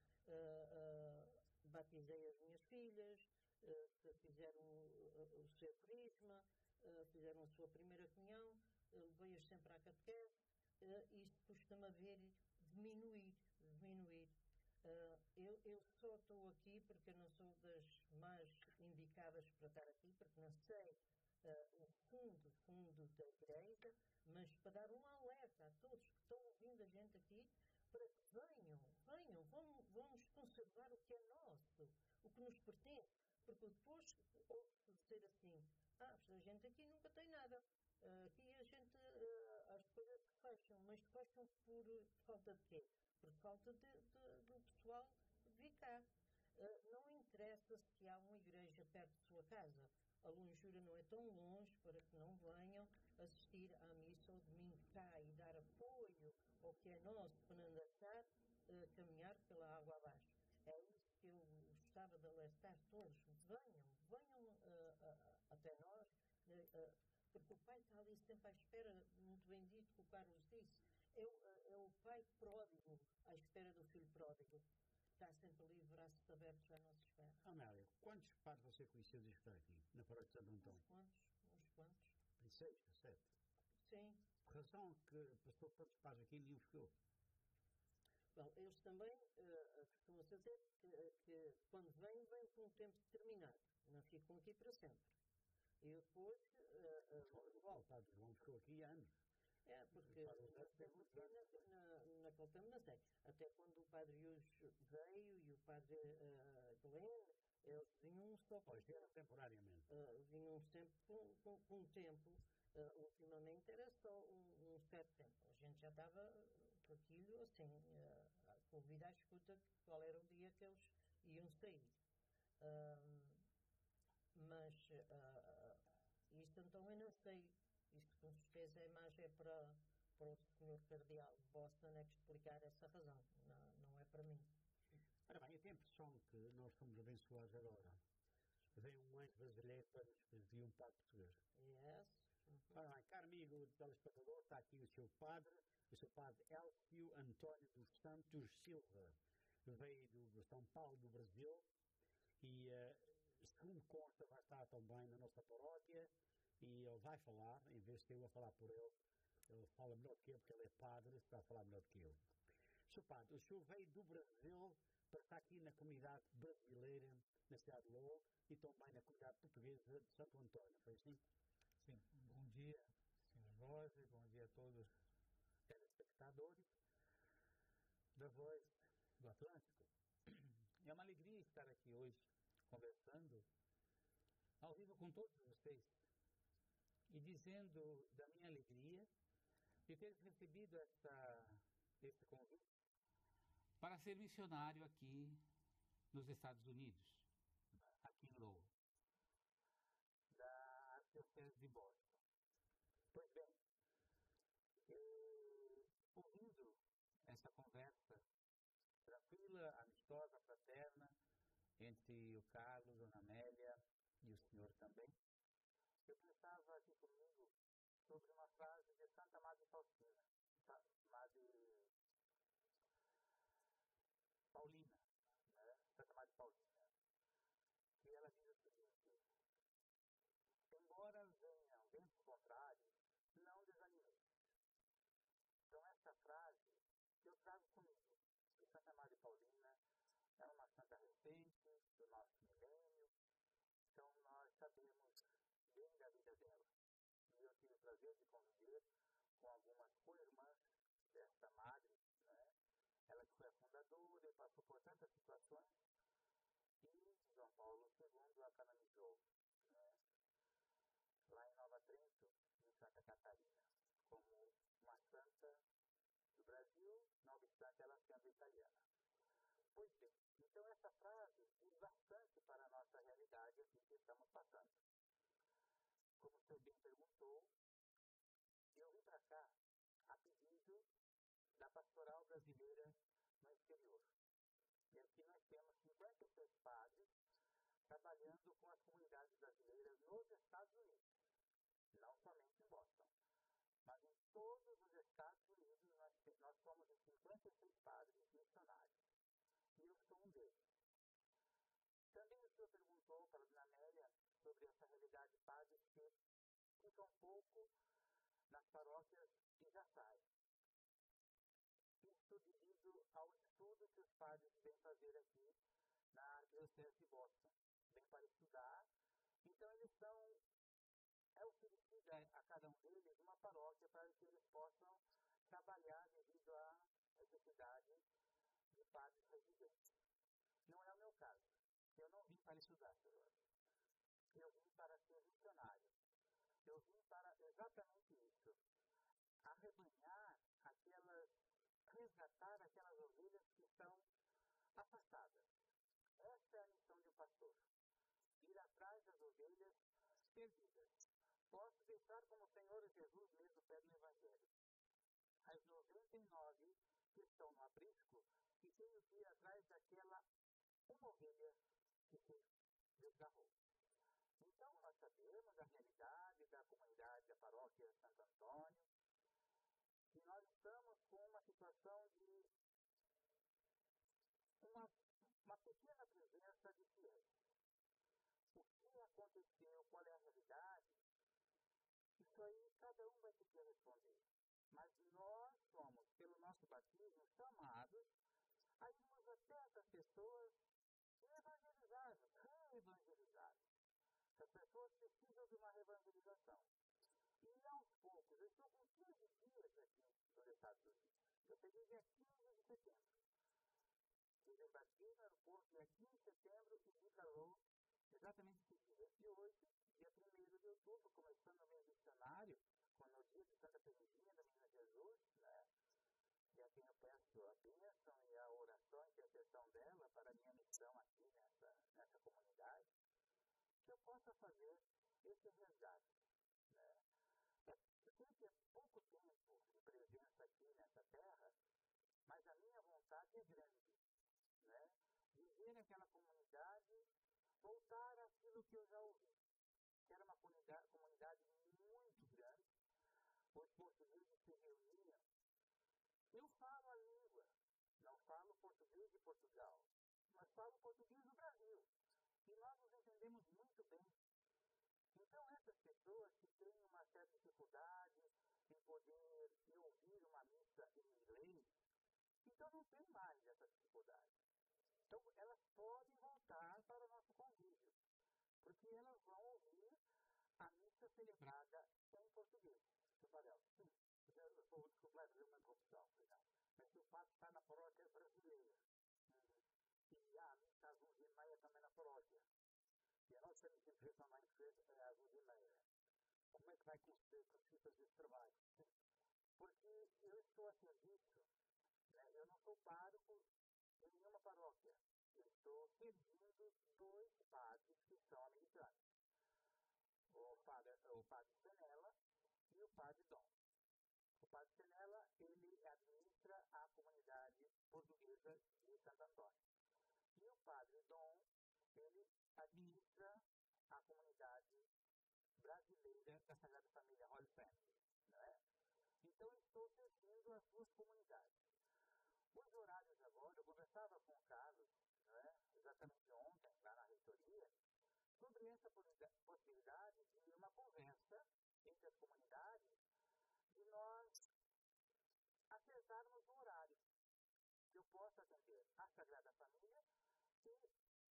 uh, batizei as minhas filhas, que fizeram o, o seu crisma, fizeram a sua primeira comunhão, levei-as sempre à catequese, isto custa-me a ver diminuir, diminuir. Eu, eu só estou aqui porque eu não sou das mais indicadas para estar aqui, porque não sei o fundo, fundo da igreja, mas para dar um alerta a todos que estão ouvindo a gente aqui, para que venham, venham, vamos, vamos conservar o que é nosso, o que nos pertence. Porque depois ouve-se dizer assim, ah, a gente aqui nunca tem nada, uh, aqui a gente, uh, as coisas se fecham, mas fecham por falta de quê? Por falta de, de, do pessoal vir cá. Uh, não interessa se há uma igreja perto de sua casa, a longura não é tão longe para que não venham assistir à missa ao domingo cá e dar apoio ao que é nosso, para não deixar uh, caminhar pela água abaixo. É isso que eu gostava de alertar todos. Venham, venham uh, uh, até nós, uh, uh, porque o Pai está ali sempre à espera, muito bem dito que o Carlos disse, é, uh, é o Pai pródigo à espera do Filho pródigo. Está sempre ali, braços abertos à nossa espera. Amélia, quantos padres você conheceu desde estar aqui, na paróquia de Santo Antão? Uns quantos, uns quantos. Tem seis, sete? Sim. Por razão que passou tantos padres aqui e nenhum ficou. Bom, eles também uh, costumam dizer que, que quando vêm, vêm por um tempo determinado. Não ficam aqui para sempre. E depois uh, uh, o padre João ficou aqui há anos. É, porque, até porque na, na, naquele tempo, não sei, até quando o padre Yus veio e o padre uh, Glenn, eles vinham só pois, era temporariamente. Uh, vinham sempre com, com, com um tempo. Uh, ultimamente era só um, um certo tempo. A gente já estava com aquilo assim, uh, com o ouvido à escuta qual era o dia que eles iam sair. Uh, mas uh, isto então eu não sei. Isto com certeza é mais é para, para o senhor Cardeal de Boston é que explicar essa razão. Não, não é para mim. Ora bem, eu tenho a impressão que nós somos abençoados agora. Vem um anjo brasileiro para nos pedir um padre português. Yes. Uhum. Ora bem, caro amigo telespectador, está aqui o seu padre, o seu padre Elcio António dos Santos Silva. Veio do São Paulo, do Brasil, e uh, segundo consta vai estar também na nossa paróquia, e ele vai falar, em vez de eu a falar por ele, ele fala melhor que eu, porque ele é padre, está a falar melhor que eu. Senhor Padre, o senhor veio do Brasil para estar aqui na comunidade brasileira, na cidade de Lourdes, e também na comunidade portuguesa de Santo Antônio, foi assim? Sim, bom dia, senhor Jorge, bom dia a todos os telespectadores da Voz do Atlântico. É uma alegria estar aqui hoje, conversando ao vivo com todos vocês e dizendo da minha alegria de ter recebido esta, este convite para ser missionário aqui nos Estados Unidos, aqui em Lowell, da Arquidiocese de Boston. Pois bem, eu, ouvindo essa conversa tranquila, amistosa, fraterna, entre o Carlos, Dona Amélia e o senhor também, eu pensava aqui comigo sobre uma frase de Santa Madre Faustina, Madre Paulina, né? Santa Madre Paulina, que ela diz o seguinte: embora venham ventos contrários, não desanimei. Então essa frase que eu trago comigo, de Santa Madre Paulina, é uma santa recente do nosso milênio, então nós sabemos bem da vida dela. E eu tive o prazer de conviver com algumas co-irmãs desta madre, né? Ela que foi a fundadora e passou por tantas situações, e João Paulo segundo a canonizou, né? Lá em Nova Trento, em Santa Catarina, como uma santa do Brasil, não obstante ela sendo italiana. Pois bem, então essa frase diz bastante para a nossa realidade aqui que estamos passando. Como o senhor bem perguntou, eu vim para cá a pedido da pastoral brasileira no exterior. E aqui nós temos cinquenta e seis padres trabalhando com as comunidades brasileiras nos Estados Unidos. Não somente em Boston, mas em todos os Estados Unidos nós, nós somos em cinquenta e seis padres missionários. E eu sou um deles. Também o senhor perguntou para a Dona Amélia sobre essa realidade de padres que ficam um pouco nas paróquias e já saem. Isso devido ao estudo que os padres vêm fazer aqui na Arquidiocese de Boston. Vêm para estudar, então eles são, é oferecida a cada um deles uma paróquia para que eles possam trabalhar devido à necessidade de padres residentes. Não é o meu caso. Eu não vim para estudar, senhor. Eu vim para ser missionário. Eu vim para exatamente isso. Arrebanhar aquelas, resgatar aquelas ovelhas que estão afastadas. Essa é a missão de um pastor. Ir atrás das ovelhas perdidas. Posso deixar como o Senhor Jesus mesmo pede no Evangelho. As noventa e nove que estão no aprisco e tenho que ir atrás daquela uma ovelha que se desgarrou. Então, nós sabemos da realidade da comunidade da paróquia Santo Antônio, que nós estamos com uma situação de uma, uma pequena presença de fiéis. O que aconteceu, qual é a realidade, isso aí cada um vai ter que responder. Mas nós somos, pelo nosso batismo, chamados a irmos até essas pessoas e evangelizá-las, reevangelizá-las. As pessoas precisam de uma reevangelização. E aos poucos, eu estou com quinze dias aqui nos Estados Unidos. Eu peguei dia quinze de setembro. Fiz o batismo no aeroporto dia quinze de setembro e vim para Lowell exatamente esse dia. E hoje, dia primeiro de outubro, começando o mês missionário, quando é o dia de Santa Teresinha da Menina Jesus, né? E a quem eu peço a bênção e a oração e intercessão dela para a minha missão aqui nessa, nessa comunidade, que eu possa fazer esse resgate, né? É, eu sei que é pouco tempo de presença aqui nessa terra, mas a minha vontade é grande, né? Viver naquela comunidade, voltar àquilo que eu já ouvi, que era uma comunidade, comunidade muito grande, os portugueses se reuniam. Eu falo a língua, não falo português de Portugal, mas falo português do Brasil, e nós nos entendemos muito bem. Então, essas pessoas que têm uma certa dificuldade em poder ouvir uma missa em inglês, então não tem mais essa dificuldade. Então, elas podem voltar para o nosso convívio, porque elas vão ouvir a missa celebrada em português. Tubarão, sim, eu sou desculpa, fazer uma interrupção, mas se o padre está na paróquia brasileira, uhum. E a missa às onze e meia também na paróquia, e a nossa missa internacional é às onze e meia, como é que vai conseguir fazer esse trabalho? Porque eu estou a serviço, né? Eu não sou pároco em nenhuma paróquia, eu estou servindo dois padres que são americanos, o padre, o padre Senela e o padre Dom. O padre Senela, ele administra a comunidade portuguesa de Santo Antônio. E o padre Dom, ele administra a comunidade brasileira da Sagrada Família Holy Family, né? Então, eu estou servindo as duas comunidades. Os horários agora, eu conversava com o Carlos, né, exatamente ontem, lá na reitoria, sobre essa possibilidade de uma conversa entre as comunidades, de nós acertarmos o horário que eu possa atender a Sagrada Família e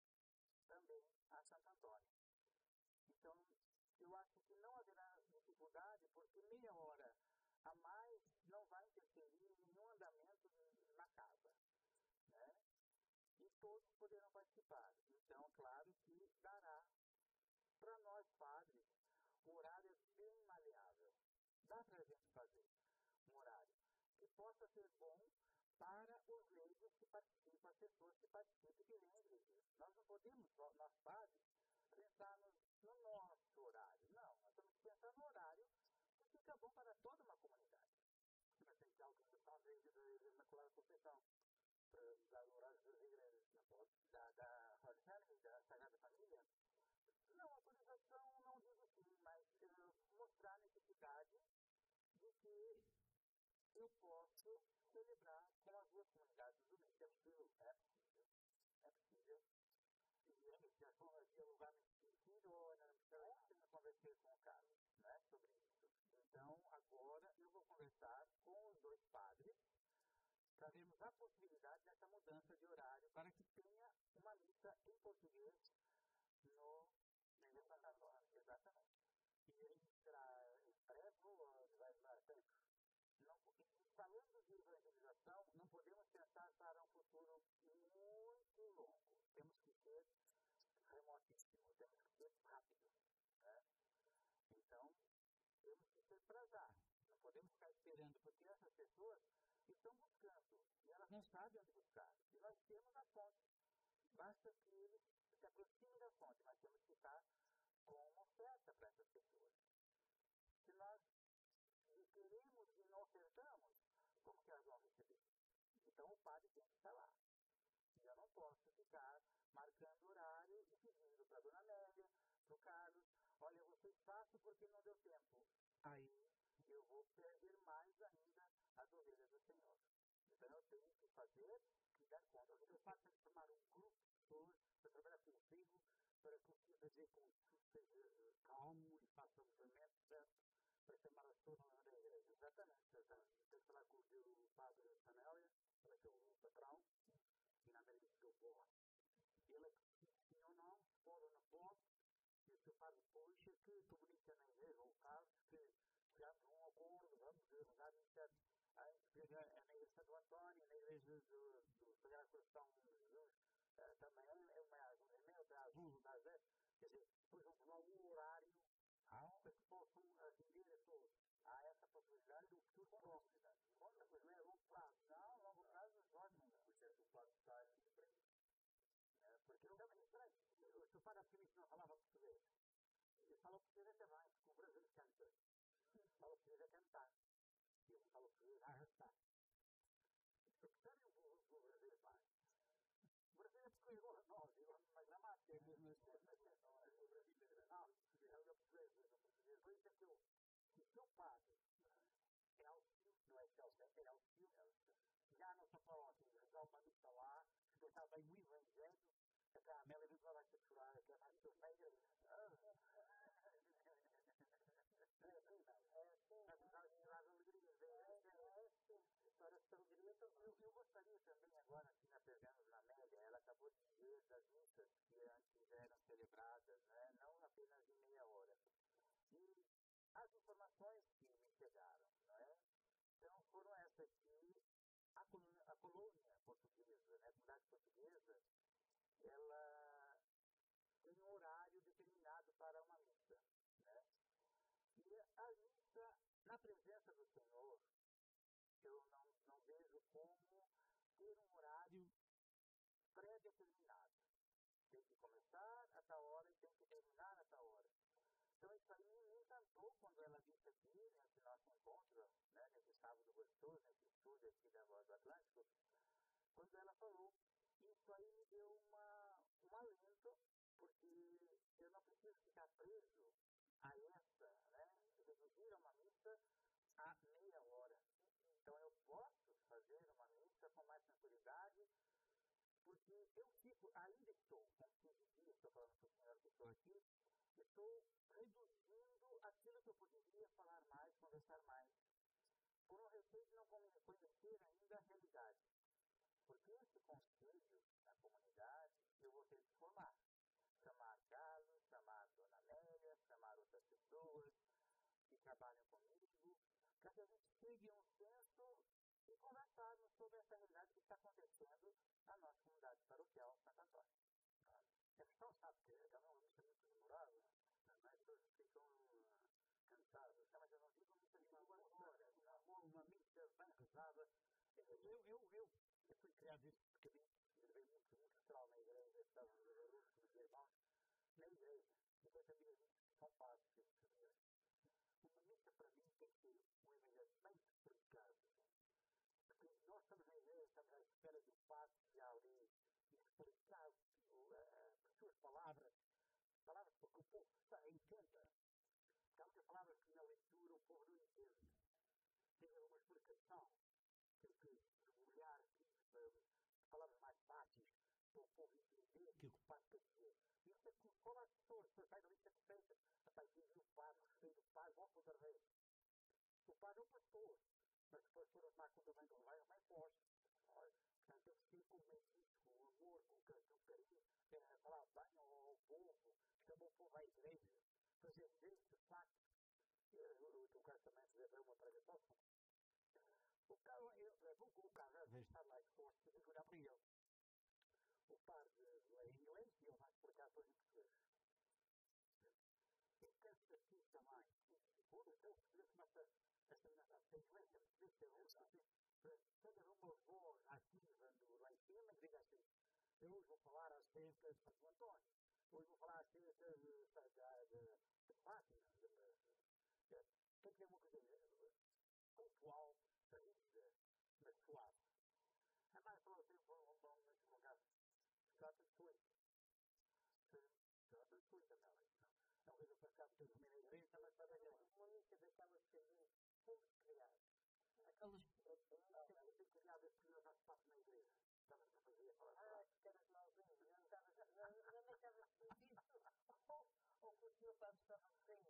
também a Santo Antônio. Então, eu acho que não haverá dificuldade, porque meia hora a mais não vai interferir em nenhum andamento na casa, né? E todos poderão participar. Então, claro que dará para nós padres o horário é bem maleável. Dá para a gente fazer um horário que possa ser bom para os leigos que participam, as pessoas que participam de vêm à igreja. Nós não podemos, nós padres, pensar no, no nosso horário. Não, nós temos que pensar no horário que fica bom para toda uma comunidade. Mas tem que autorizar a igreja da Imaculada Conceição para dar o horário das igrejas, não pode? Da, da Holy Family, da Sagrada Família. Não, autorização não digo sim, mas uh, mostrar a necessidade de que eu posso celebrar com as duas comunidades do mês. É possível? É possível. É possível. E ele já dialogar nesse sentido, ontem eu conversei com o Carlos, né, sobre isso. Então, agora eu vou conversar com os dois padres para vermos a possibilidade dessa mudança de horário para que tenha uma missa em português no no Santo Antônio. Exatamente. E ele será em breve ou vai demorar tempo? Não, falando de evangelização, não podemos pensar para um futuro muito longo. Temos que ser remotíssimo, temos que ser rápido, né? Então, temos que ser para já. Não podemos ficar esperando, porque essas pessoas estão buscando e elas não sabem onde buscar. E nós temos a fonte. Basta que eles se aproximem da fonte, mas temos que estar com uma oferta para essas pessoas. Se nós queremos e não ofertamos, como que elas vão receber? Então o padre tem que estar lá. E eu não posso ficar marcando horário e pedindo para a dona Amélia, para o Carlos, olha, vocês façam porque não deu tempo. Aí eu vou perder mais ainda as ovelhas do Senhor. Então eu tenho que fazer e dar conta. Eu faço é formar um grupo de pessoas para trabalhar consigo, para conseguir fazer com que tudo seja calmo e faça o movimento certo para chamar as pessoas na igreja. Exatamente. Tem que falar com o padre Sanélia, para que é o patrão, e na América que eu posso. Ele é que diz sim ou não, se pode ou não pode, e o seu padre puxa que comunica na igreja, ou o Carlos, que chegamos a um acordo, vamos rezar missa na igreja de Santo Antônio, na igreja do, do Sagrado Coração de Jesus, uh, também é uma às onze e meia, outra às onze, às dez, quer dizer, depois vamos falar o horário Aonde que possam atender a todos. Há essa possibilidade do futuro próximo. Mas não é longo prazo. Não, longo prazo nós não. Por isso é que o Plano está aqui para isso. É, porque eu também estranho. O seu pai optimista não falava português. Ele fala português até bem, porque o Brasil canta. Fala português a cantar. E ele fala português a arrastar. Percebem o que o Brasil faz? O Brasil é porque igual a nós, igual a gramática, é mesmo assim. Não, o Brasil é grande. Não, é o português, é o português. Por isso é que eu, se o seu padre é Elcio, não é Celso, é Elcio, já não se paróquia, já uma missa lá, se deixar bem o Evangelho, até a Amélia vai lá a chorar, que é mais que eu sei. É assim, não. É assim. Vai precisar de chorar de alegria. É assim. Para esta alegria, eu, eu gostaria também agora, assim, na pegamos na Amélia, ela acabou de dizer das missas que antes eram celebradas, né? Não apenas em meia hora. E as informações que me chegaram, não é? Então foram essas que a colônia, a colônia portuguesa, né, a comunidade portuguesa, ela tem um horário determinado para uma missa, né? E a missa, na presença do Senhor, eu não, não vejo como ter um horário pré-determinado. Tem que começar a tal hora e tem que terminar a tal hora. Então isso aí me encantou quando ela disse aqui, nesse nosso encontro, né, nesse sábado gostoso, nesse estúdio aqui da Voz do Atlântico, quando ela falou, isso aí me deu uma, um alento, porque eu não preciso ficar preso a essa, né, reduzir uma missa a meia hora. Então eu posso fazer uma missa com mais tranquilidade, porque eu fico, ainda estou, com quinze dias, estou falando para o senhor que estou aqui, estou reduzindo aquilo que eu poderia falar mais, conversar mais, por um receio de não conhecer ainda a realidade. Porque esse conselho na comunidade eu vou ter que formar. Chamar Carlos, chamar Dona Amélia, chamar outras pessoas que trabalham comigo, para que a gente chegue a um senso e conversarmos sobre essa realidade que está acontecendo na nossa comunidade paroquial Santo Antônio. É só sabe que é uma missa muito demorada, as pessoas ficam cansadas, mas eu não digo missa de duas horas, uma missa bem rezada. Eu, eu, eu, eu fui criado desde pequenino, levei muito, muito astral na igreja, estava no Russo, com os irmãos, na igreja, e tem famílias que são padres, que famílias. Uma missa para mim tem que ser um evangelho bem explicado. Porque nós estamos na igreja, estamos à espera do padre que ali explicar as suas palavras, palavras porque o povo entenda. Porque há muitas palavras que na leitura o povo não entende. Tem uma explicação, tem que mergulhar palavras mais fáceis para o povo entender que o padre quer dizer. E isso é que fala às pessoas, as pessoas saem da lista perfeita. Rapaz, entendi o padre, gostei do padre, volta outra vez. O padre é o pastor, mas o pastor é mais quando vem do vai, é mais forte. Portanto, eu sei como é isso, com o amor, com o carinho, é, falar bem ao povo, chamar o povo à igreja, fazer deste facto. O cara também fazer uma pregação. O cara, eu, o cara, às vezes está lá exposto, tem que olhar para ele. O padre é inglês e ele vai explicar depois em português. E cansa aqui também. Quando o povo começa a ser inglês, a português, a russo, assim, tem uma voz ativa lá em cima que diga assim: eu hoje vou falar acerca de Santo Antônio, hoje vou falar acerca de, de, de Fátima. Tem que ter uma coisa pontual, rígida, mas suave. A mãe falou assim: vamos nesse lugar. Trata de suíça. Trata de suíça, não é? É uma coisa para cá, porque eu comi na igreja, mas para a uma missa daquelas que a gente fomos criados. Aquelas que a gente foi criado a seguir o nosso passo na igreja. Estavas a fazer a falar. Ah, que eras malzinho. Não estavas a fazer isso. Ou que o senhor Padre estava assim.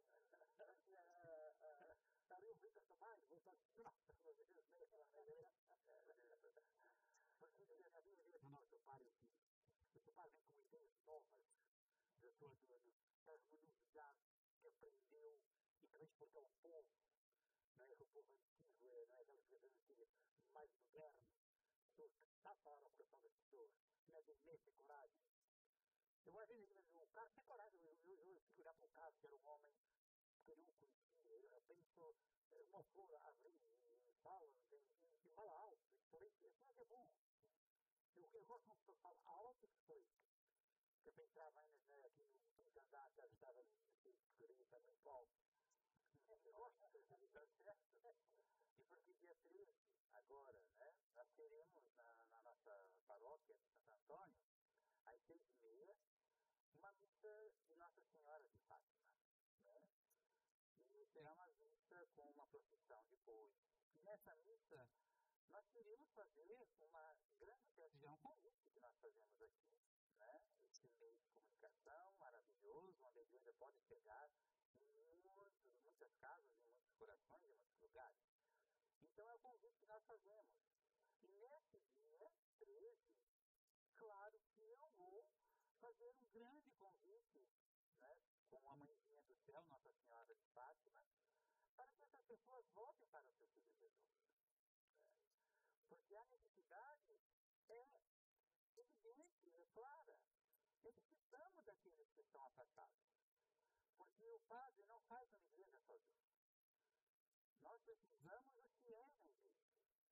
Estava eu muito também, vou estar uma vez mesmo lá na igreja. Porque havia vezes no nosso pai, o seu pai vem com ideias novas, da sua das novidades que aprendeu e que vem explicar ao povo. Não é que o povo antigo, não é aquelas coisas antigas, mais modernas, pessoas que sabem falar ao coração das pessoas, que não é demência, tem coragem. Eu às vezes digo, o Carlos tem coragem, eu, eu, eu fico olhar para o Carlos, que era um homem que eu não conhecia. Eu penso, uma flor a abrir e fala, tem, tem fala alto, explica. Isso é que é bom. Eu, eu gosto muito de falar alto e explica. Que eu pensava ainda né, aqui no quinto andar, que estava aqui, queria também Paulo. Eu gosto de fazer isso, certo? E porque dia treze, agora, né, nós teremos na, na nossa paróquia de Santo Antônio, às seis e meia, uma missa de Nossa Senhora de Fátima. Né? E será uma missa com uma procissão depois. E nessa missa, nós queríamos fazer uma grande festa, é um convite que nós fazemos aqui, né? Esse meio de comunicação maravilhoso, onde a igreja pode chegar em muitos, muitas casas, em muitos corações, em muitos lugares. Então é o convite que nós fazemos. E nesse dia treze, claro que eu vou fazer um grande convite, né, com a mãezinha do céu, Nossa Senhora de Fátima, para que essas pessoas voltem para o seu filho Jesus. É. Porque a necessidade é evidente, é clara. Necessitamos daqueles que estão afastados. Porque o padre não faz uma igreja sozinho. Nós precisamos do que é na igreja.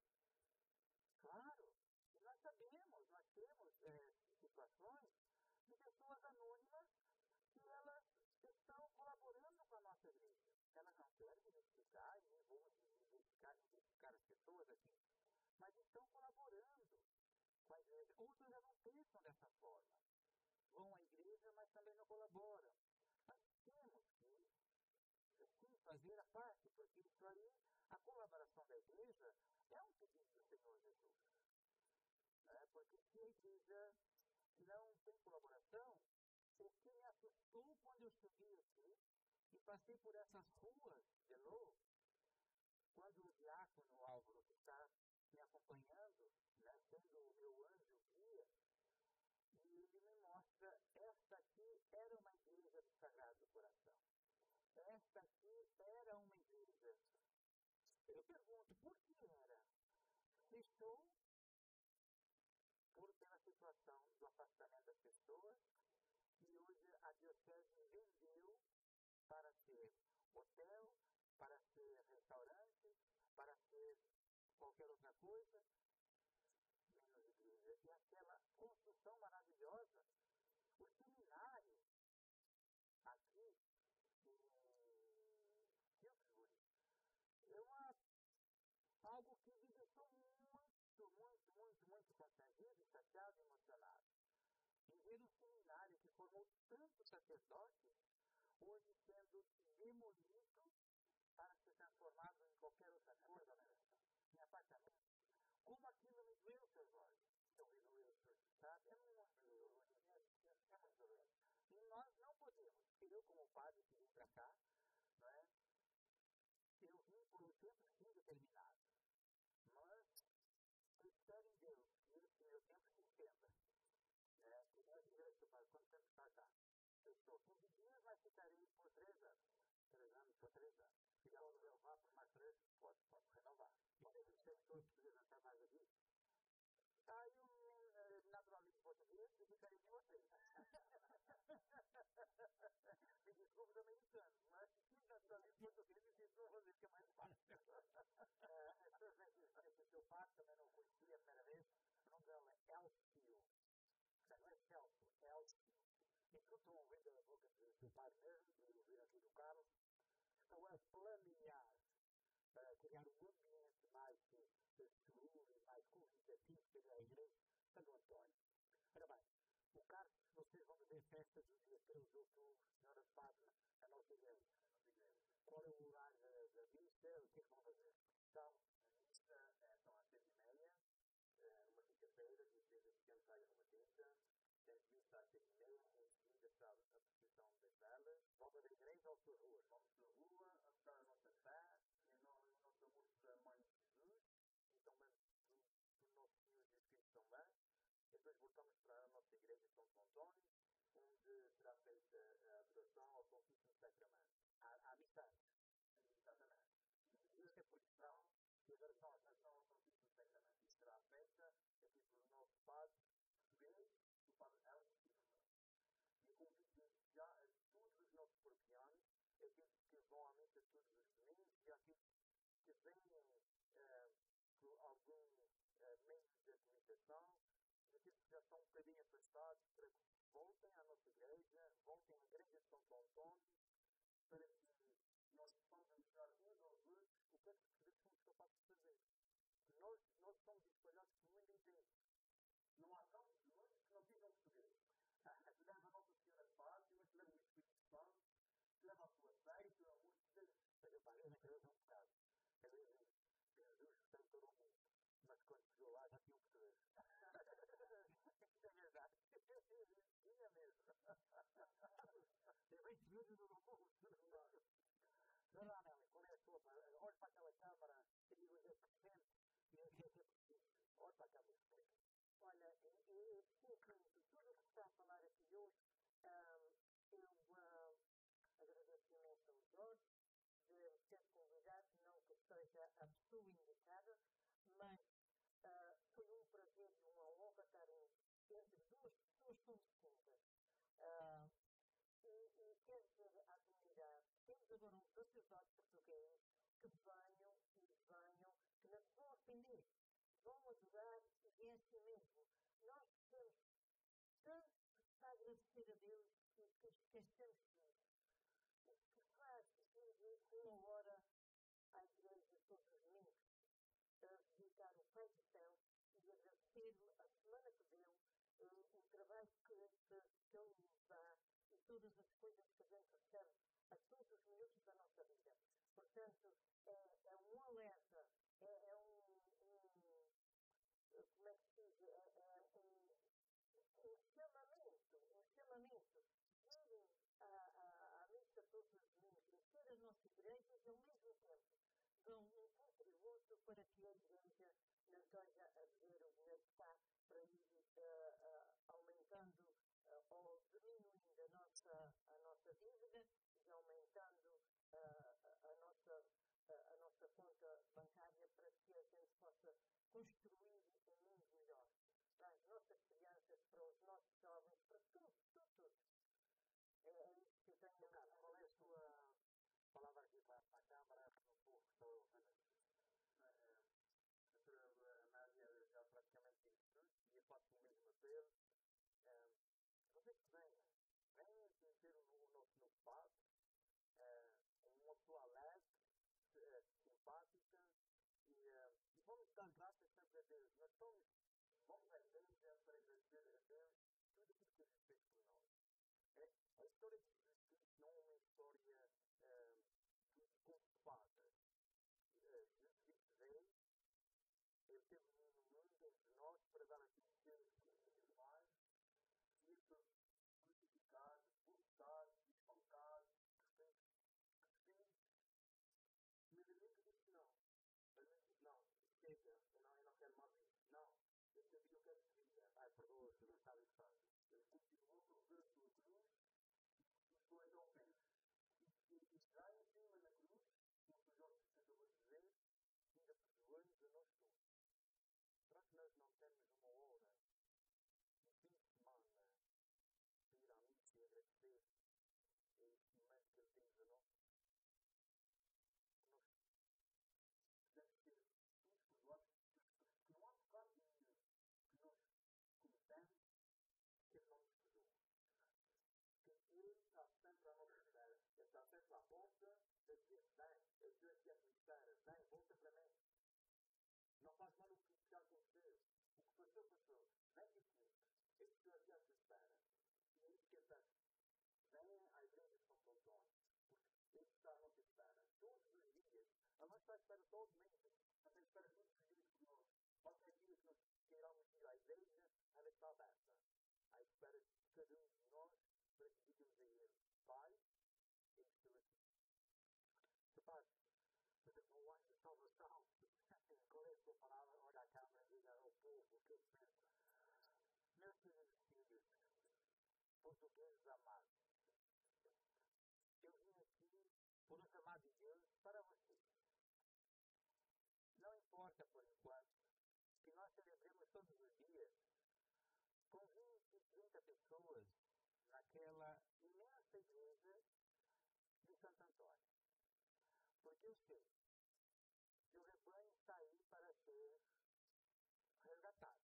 Claro, e nós sabemos, nós temos é, situações de pessoas anônimas que elas estão colaborando com a nossa igreja. Elas não querem identificar, e nem vão identificar, identificar as pessoas aqui, mas estão colaborando com a igreja. Outros já não pensam dessa forma. Vão à igreja, mas também não colaboram. Mas temos que, sim, fazer a parte, porque isso aí, a colaboração da igreja, é um pedido do Senhor Jesus. Né? Porque se a igreja não tem colaboração, o que me assustou quando eu cheguei aqui e passei por essas ruas de Lô, quando o diácono Álvaro, que está me acompanhando, né, sendo o meu anjo guia, e ele me mostra, esta aqui era uma igreja do Sagrado Coração. Esta aqui era uma igreja. Eu pergunto, por que era? Fechou por, pela situação do afastamento das pessoas, e hoje a diocese vendeu para ser hotel, para ser restaurante, para ser qualquer outra coisa, menos igreja. E aquela construção maravilhosa, o seminário aqui em Tewksbury, é uma, algo que me deixou muito, muito, muito, muito constrangido, chateado e emocionado. Em ver um seminário que formou tantos sacerdotes, hoje sendo demolido para ser transformado em qualquer outra coisa, né? Em apartamento. Como aquilo me doeu, seu Jorge? Eu me doeu, sabe? É muito doloroso. É muito doloroso. E nós não podemos. Eu, como padre que vim para cá, não é? Eu vim por um tempo sim determinado. Mas eu espero em Deus que esse meu tempo se estenda. Né? Que nós direito para quanto tempo está cá? Eu estou quinze dias, mas ficarei por três anos. Três anos por três anos. Se eu renovar por mais três, pode, pode renovar. Pode ser que todos precisam estar mais aqui. Aí eu me naturalizo português e ficarei com vocês. Me desculpe os americanos, mas me naturalizo português e fico com vocês, que é mais fácil. é, as pessoas vêm dizer que o seu pai também não conhecia a primeira vez. O nome dela é Elcio. Não é Celso, é Elcio. E tudo estão ouvindo a boca do seu pai mesmo, e ouvir aqui do Carlos. Estão a planear para criar um ambiente mais seguro e mais comunicativo para a igreja de Santo Antônio. Ora bem, o Carlos, vocês vão fazer festa do dia treze de outubro, Senhora de Fátima, a nossa igreja. Qual é o horário da, da missa? O que é que vão fazer? Então, a missa é, são às sete e meia, é, numa quinta-feira, dia treze de setembro, sai numa quinta. Temos missa às sete e meia, em seguida está a procissão das velas. Volta da igreja ou pela rua? Vamos pela rua, a mostrar a nossa fé, em nome do nosso amor pela Mãe de Jesus, e também do, do nosso Senhor Jesus Cristo também. E depois voltamos para a nossa igreja de São Antônio, onde será feita a adoração ao Santíssimo Sacramento. À, à missa antes. Exatamente. Isso é por expressão e a adoração ao Santíssimo Sacramento. Isso será feita aqui pelo nosso padre português, o padre Elcio. E o convite já a todos os nossos paroquianos, aqueles que vão à missa todos os domingos e aqueles que vêm eh, por alguns eh, meios de comunicação e aqueles que já estão um bocadinho afastados para que voltem à nossa igreja, voltem à igreja de Santo Antônio, para que nós possamos mostrar uns aos outros o que é que portugueses somos capazes de fazer. Porque nós, nós somos espalhados pelo mundo inteiro. Não há cantos do mundo que não sejam portugueses. Que leva a Nossa Senhora de Fátima, que leva o Espírito Santo, que leva a sua seita, o amor de Deus. Eu parei na cabeça um bocado. Às vezes, Jesus tem todo o mundo. Mas quando chegou lá, já tinha um português. Isso é verdade. Tinha mesmo. Tem bem portugueses no mundo. Sei lá, Nelly, qual é a sua? Olhe para aquela câmara e digo onde é que se sente. E eu quero ser português. Olhe para a câmara e explica. Olha, eu sinto tudo o que está a falar aqui hoje. Um, eu um, agradeço imenso ao Jorge de me ter convidado, não que seja a pessoa indicada, mas uh, foi um prazer e uma honra estar em, entre duas pessoas tão distintas. Uh, e, e quero dizer à comunidade, temos agora um sacerdote português que venham e venham, que não se vão ofender, vão adorar e é assim mesmo. Nós temos tanto para agradecer a Deus que, que esquecemos disso. O que faz ir uma hora à igreja todos os domingos, a dedicar o Pai do Céu e agradecer-lhe a semana que deu, uh, o trabalho que, que, que Ele nos dá e todas as coisas que a gente recebe a todos os minutos da nossa vida. Portanto, é, é um alerta, é, é um, um, como é que se diz, é, é um, um chamamento, um chamamento de irem à, à, à missa todos os domingos, encher as nossas igrejas e ao mesmo tempo dão um contributo para que a igreja não esteja a ver o dinheiro que está para ir uh, uh, aumentando uh, ou diminuindo a nossa, a nossa dívida e aumentando uh, a, a, nossa, uh, a nossa conta bancária para que a gente possa construir um mundo melhor para as nossas crianças, para os nossos jovens, para tudo, tudo, tudo. É, é isso que eu tenho. Ricardo, qual é a sua palavra aqui para a Câmara, para o povo que está a ouvir? A doutora Amália já praticamente disse tudo e eu faço o mesmo apelo. Um, vocês que venham, venham conhecer o, o nosso novo padre, uh, uma pessoa alegre, uh, simpática e, uh, e vamos dar graças sempre a Deus. Nós estamos, vamos à igreja para agradecer a Deus tudo aquilo que Ele fez por nós. É, a história de Jesus Cristo não é uma história uh, de conto de fadas. Uh, Jesus Cristo veio, Ele esteve no mundo entre nós para dar aquilo que Deus nos faz, e Ele foi crucificado, sepultado, espancado, cuspido. Mas Ele nunca disse não. Ele nunca disse não, chega, eu não, eu não quero mais isso. Não, eu sabia o que é que queria. Ai, perdoa, você não sabe o que faz. Ele continuou com a sua cruz e foi até ao fim. E, e já em cima da cruz, como o Jorge acabou de dizer, ainda perdoamos a nós todos. Será que nós não temos uma hora, um fim de semana, para ir à missa e agradecer esse momento que Ele temos a nós? Que nós podemos ser todos perdoados, que não há pecado nenhum que nós cometamos que Ele não nos perdoa. Que Ele está sempre à nossa espera. Ele está sempre à porta a dizer: vem, eu estou aqui à tua espera, vem, volta para mim. Não faz mal o que já aconteceu. O que passou, passou. Vem aqui. Eu estou aqui à tua espera. E é isso que Ele peço. Venha à igreja de Santo Antônio. Porque Ele está à nossa espera. Todos os dias. Ela não está à espera só ao domingo. Ela está à espera todos os dias por nós. Qualquer dia que nós queiramos ir à igreja, ela está aberta. À espera de cada um de nós para que digamos a Ele: Pai, eu estou aqui. Se faz um ano de salvação, qual é a sua palavra? Olha a câmara e diga ao povo o que eu penso. Meus queridos filhos, portugueses amados, eu vim aqui, por os amados de Deus, para vocês. Não importa, por enquanto, que nós celebremos todos os dias com vinte, trinta pessoas naquela imensa igreja de Santo Antônio. porque eu sei que o rebanho está aí para ser resgatado.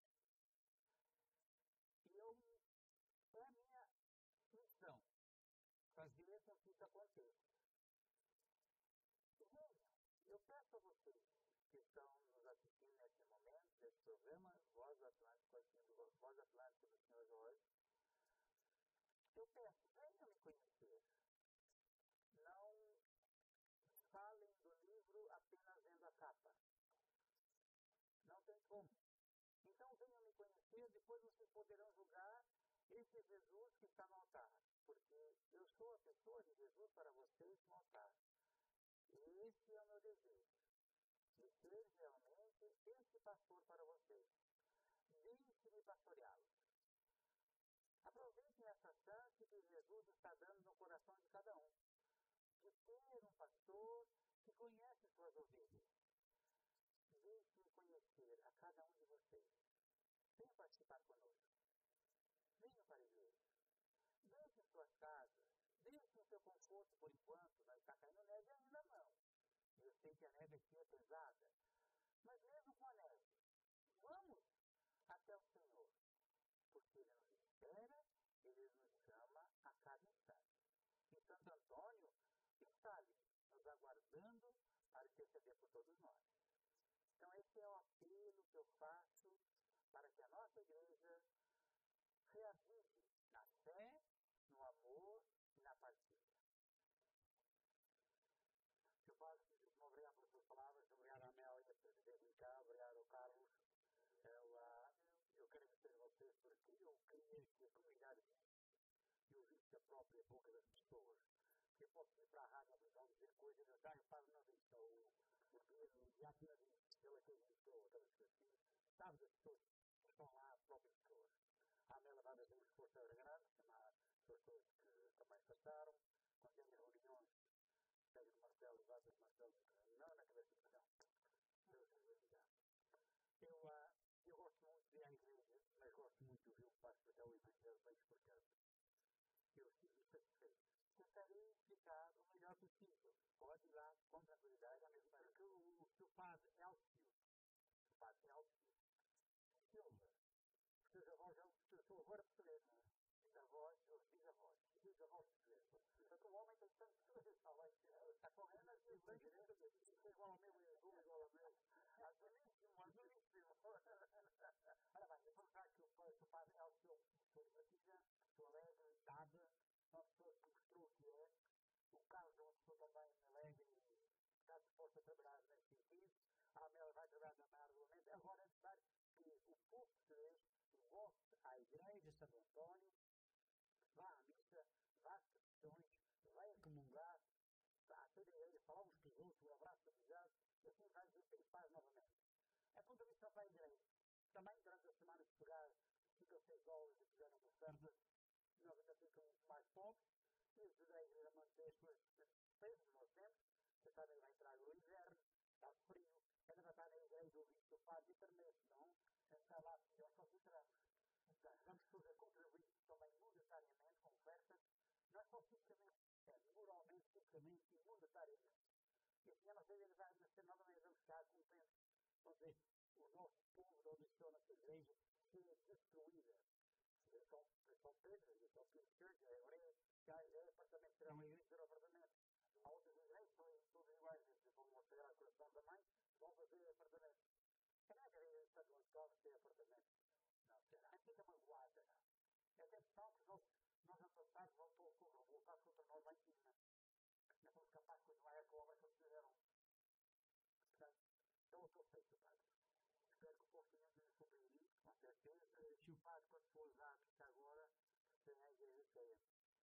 E eu, é a minha missão fazer com que isso aconteça. Venham, eu peço a vocês que estão nos assistindo nesse momento, nesse programa, Voz do Atlântico, Voz Atlântica do senhor Jorge, eu peço, venham me conhecer. Não falem do livro apenas vendo a capa. Não tem como. Então venham me conhecer, depois vocês poderão julgar esse Jesus que está no altar. Porque eu sou a pessoa de Jesus para vocês no altar. E esse é o meu desejo. De ser realmente esse pastor para vocês. Deixe-me pastoreá-los. Aproveitem essa chance que Jesus está dando no coração de cada um. De ter um pastor que conhece suas ovelhas. Deixe-me conhecer a cada um de vocês. Venham participar conosco. Venham para a igreja. Deixem suas casas. Deixem o seu conforto por enquanto. Não está caindo neve ainda não. Eu sei que a neve aqui é pesada. Mas mesmo com a neve, vamos até o Senhor. Porque Ele nos espera, Ele nos chama a cada instante. E Santo Antônio está ali, nos aguardando para interceder por todos nós. Então esse é o apelo que eu faço para que a nossa igreja reavive na fé, no amor e na partilha. Senhor Padre, obrigado por suas palavras, obrigado à Amélia, presidente de cá, obrigado ao Carlos. Eu, uh, eu quero agradecer a vocês porque eu queria que a comunidade e ouvisse a própria boca das pessoas. Eu posso ir para a rádio, não dizer coisas, eu já o Padre não disse, ou o Diácono não disse, pela que ele estou, assim, sabe das pessoas que estão lá, as próprias pessoas. A Amélia vai fazer um esforço grande, há pessoas que também passaram, quando tem reuniões, seja do Marcelo, várias Marcelo, não na cabeça do chão. Deus nos bendiga. Eu, uh, eu gosto muito de ir à igreja, mas gosto muito de ouvir um Padre explicar o Evangelho bem explicado. Eu estive satisfeito. Tentarei explicar o melhor possível. Pode ir lá com tranquilidade, a mesma maneira que o, o seu padre Elcio. O padre Elcio Silva. Os seus avós, o seu avô era português, não é? Os avós, os bisavós. Os bisavós portugueses. Portanto, o homem tem tanto está correndo assim, isso é igual ao meu, é igual ao meu. Azulíssimo, azulíssimo. Ora bem, vamos lá que o padre Elcio é uma pessoa divertida, pessoa alegre, dada, uma pessoa que mostrou que é. O Carlos é uma pessoa também alegre e está disposto a trabalhar nesse sentido. A Amélia vai trabalhar também arduamente. Agora é necessário que o povo português volte à igreja de Santo Antônio, vá à missa, vá às confissões, vai comungar, vá a toda a igreja, falar uns com os outros, um abraço amizade, e assim vai viver em paz novamente. É contribuição para a igreja. Também durante a semana, se pegar cinco ou seis dólares e fizeram ofertas, nós ainda ficamos mais pobres, e ajuda a igreja a manter as suas despesas, nós temos. Você sabe, vai entrar o inverno, está frio, ainda vai estar na igreja ouvir o seu padre e tremendo, não? Está lá, nós só entramos. Então, vamos todos a contribuir também monetariamente com ofertas, não é só fisicamente, é moralmente, fisicamente e monetariamente. E assim a nossa igreja vai nascer novamente, vamos ficar contentes. Vamos ver o nosso povo da onde estou nessa igreja ser destruída. É São, São Pedro, é São Pedro Church, é Oré, é apartamento, será uma igreja, será apartamento. Há outras igrejas que são todas iguais, vão mostrar a coração da mãe, vão fazer apartamento. É nada a igreja de Santo Antônio ter apartamento. Não, será? Fica magoada. É até tal que nós, nós ano passado, voltou voltar contra nós lá em cima. Não fomos capazes de continuar a obra que eles fizeram. Portanto, então eu estou feito, Padre. Espero que o povo tenha de compreender, com certeza. Se o Padre, quando for usar a missa agora, tenha a igreja cheia.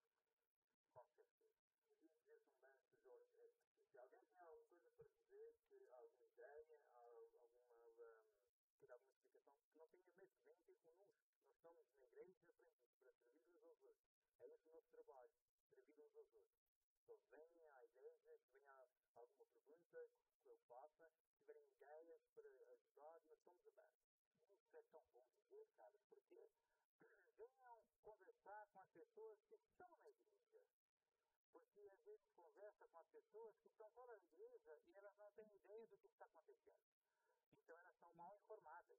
Com certeza. Queria dizer também, Jorge, se alguém tem alguma coisa para dizer, que alguma ideia, alguma, um, ter alguma explicação, que não tenha medo, que venha ter connosco. Nós estamos na igreja para isso, para servir uns aos outros. É esse o nosso trabalho, servir uns aos outros. Então venha à igreja, se venha alguma pergunta que eu faça, se tiverem ideias para ajudar, nós estamos abertos. Isso é tão bom dizer, Carlos, porque venham conversar com as pessoas que estão na igreja. Porque que às vezes conversa com as pessoas que estão fora da igreja e elas não têm ideia do que está acontecendo. Então elas são mal informadas.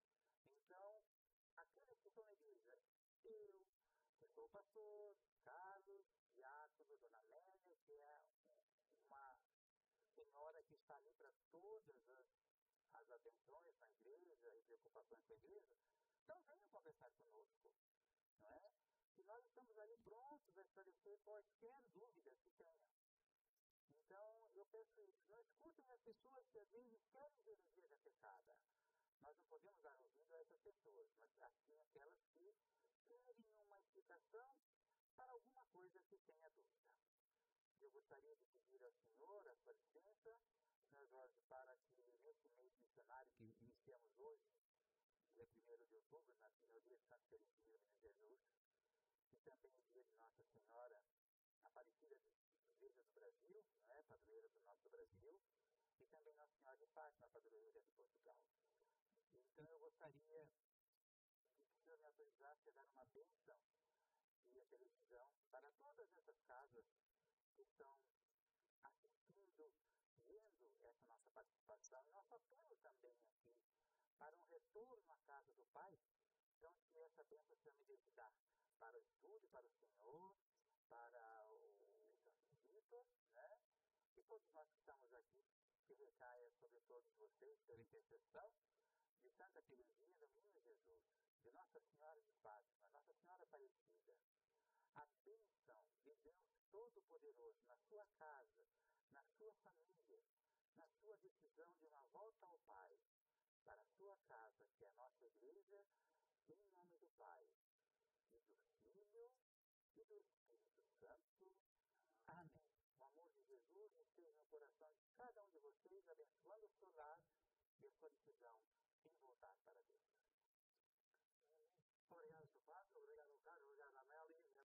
Então, aqueles que estão na igreja, eu, que sou pastor, Carlos, diácono, Dona Amélia, que é uma senhora que está ali para todas as, as atenções na igreja e preocupações com a igreja, então venham conversar conosco, não é? E nós estamos ali prontos a esclarecer quaisquer dúvidas que tenham. Então, eu peço isso, não escutem as pessoas que às vezes querem ver a igreja fechada. Nós não podemos dar ouvido a essas pessoas, mas assim aquelas que querem uma explicação para alguma coisa que tenha dúvida. Eu gostaria de pedir ao Senhor a sua licença, Senhor Jorge, para que nesse mês missionário que iniciamos hoje, dia primeiro de outubro, na, no dia de Santo Serenissimo de Jesus, e também o dia de Nossa Senhora Aparecida Igreja do Brasil, né, padroeira do nosso Brasil, e também Nossa Senhora de Fátima, padroeira de Portugal. Então eu gostaria de que o Senhor me autorizasse a dar uma bênção via televisão para todas essas casas que estão assistindo, vendo essa nossa participação, e nosso apelo também aqui para um retorno à casa do Pai. Então, que essa bênção o Senhor me deixe dar para o estúdio, para o Senhor, para o Vitor, né? E todos nós que estamos aqui, que recaia sobre todos vocês pela intercessão de Santa Teresinha do Menino Jesus, de Nossa Senhora de Fátima, Nossa Senhora Aparecida. A bênção de Deus Todo-Poderoso na sua casa, na sua família, na sua decisão de uma volta ao Pai, para a sua casa, que é a nossa igreja, em nome do Pai, e do Filho, e do Espírito Santo. Amém. O amor de Jesus esteja no coração de cada um de vocês, abençoando o seu lar e a sua decisão em voltar para Deus.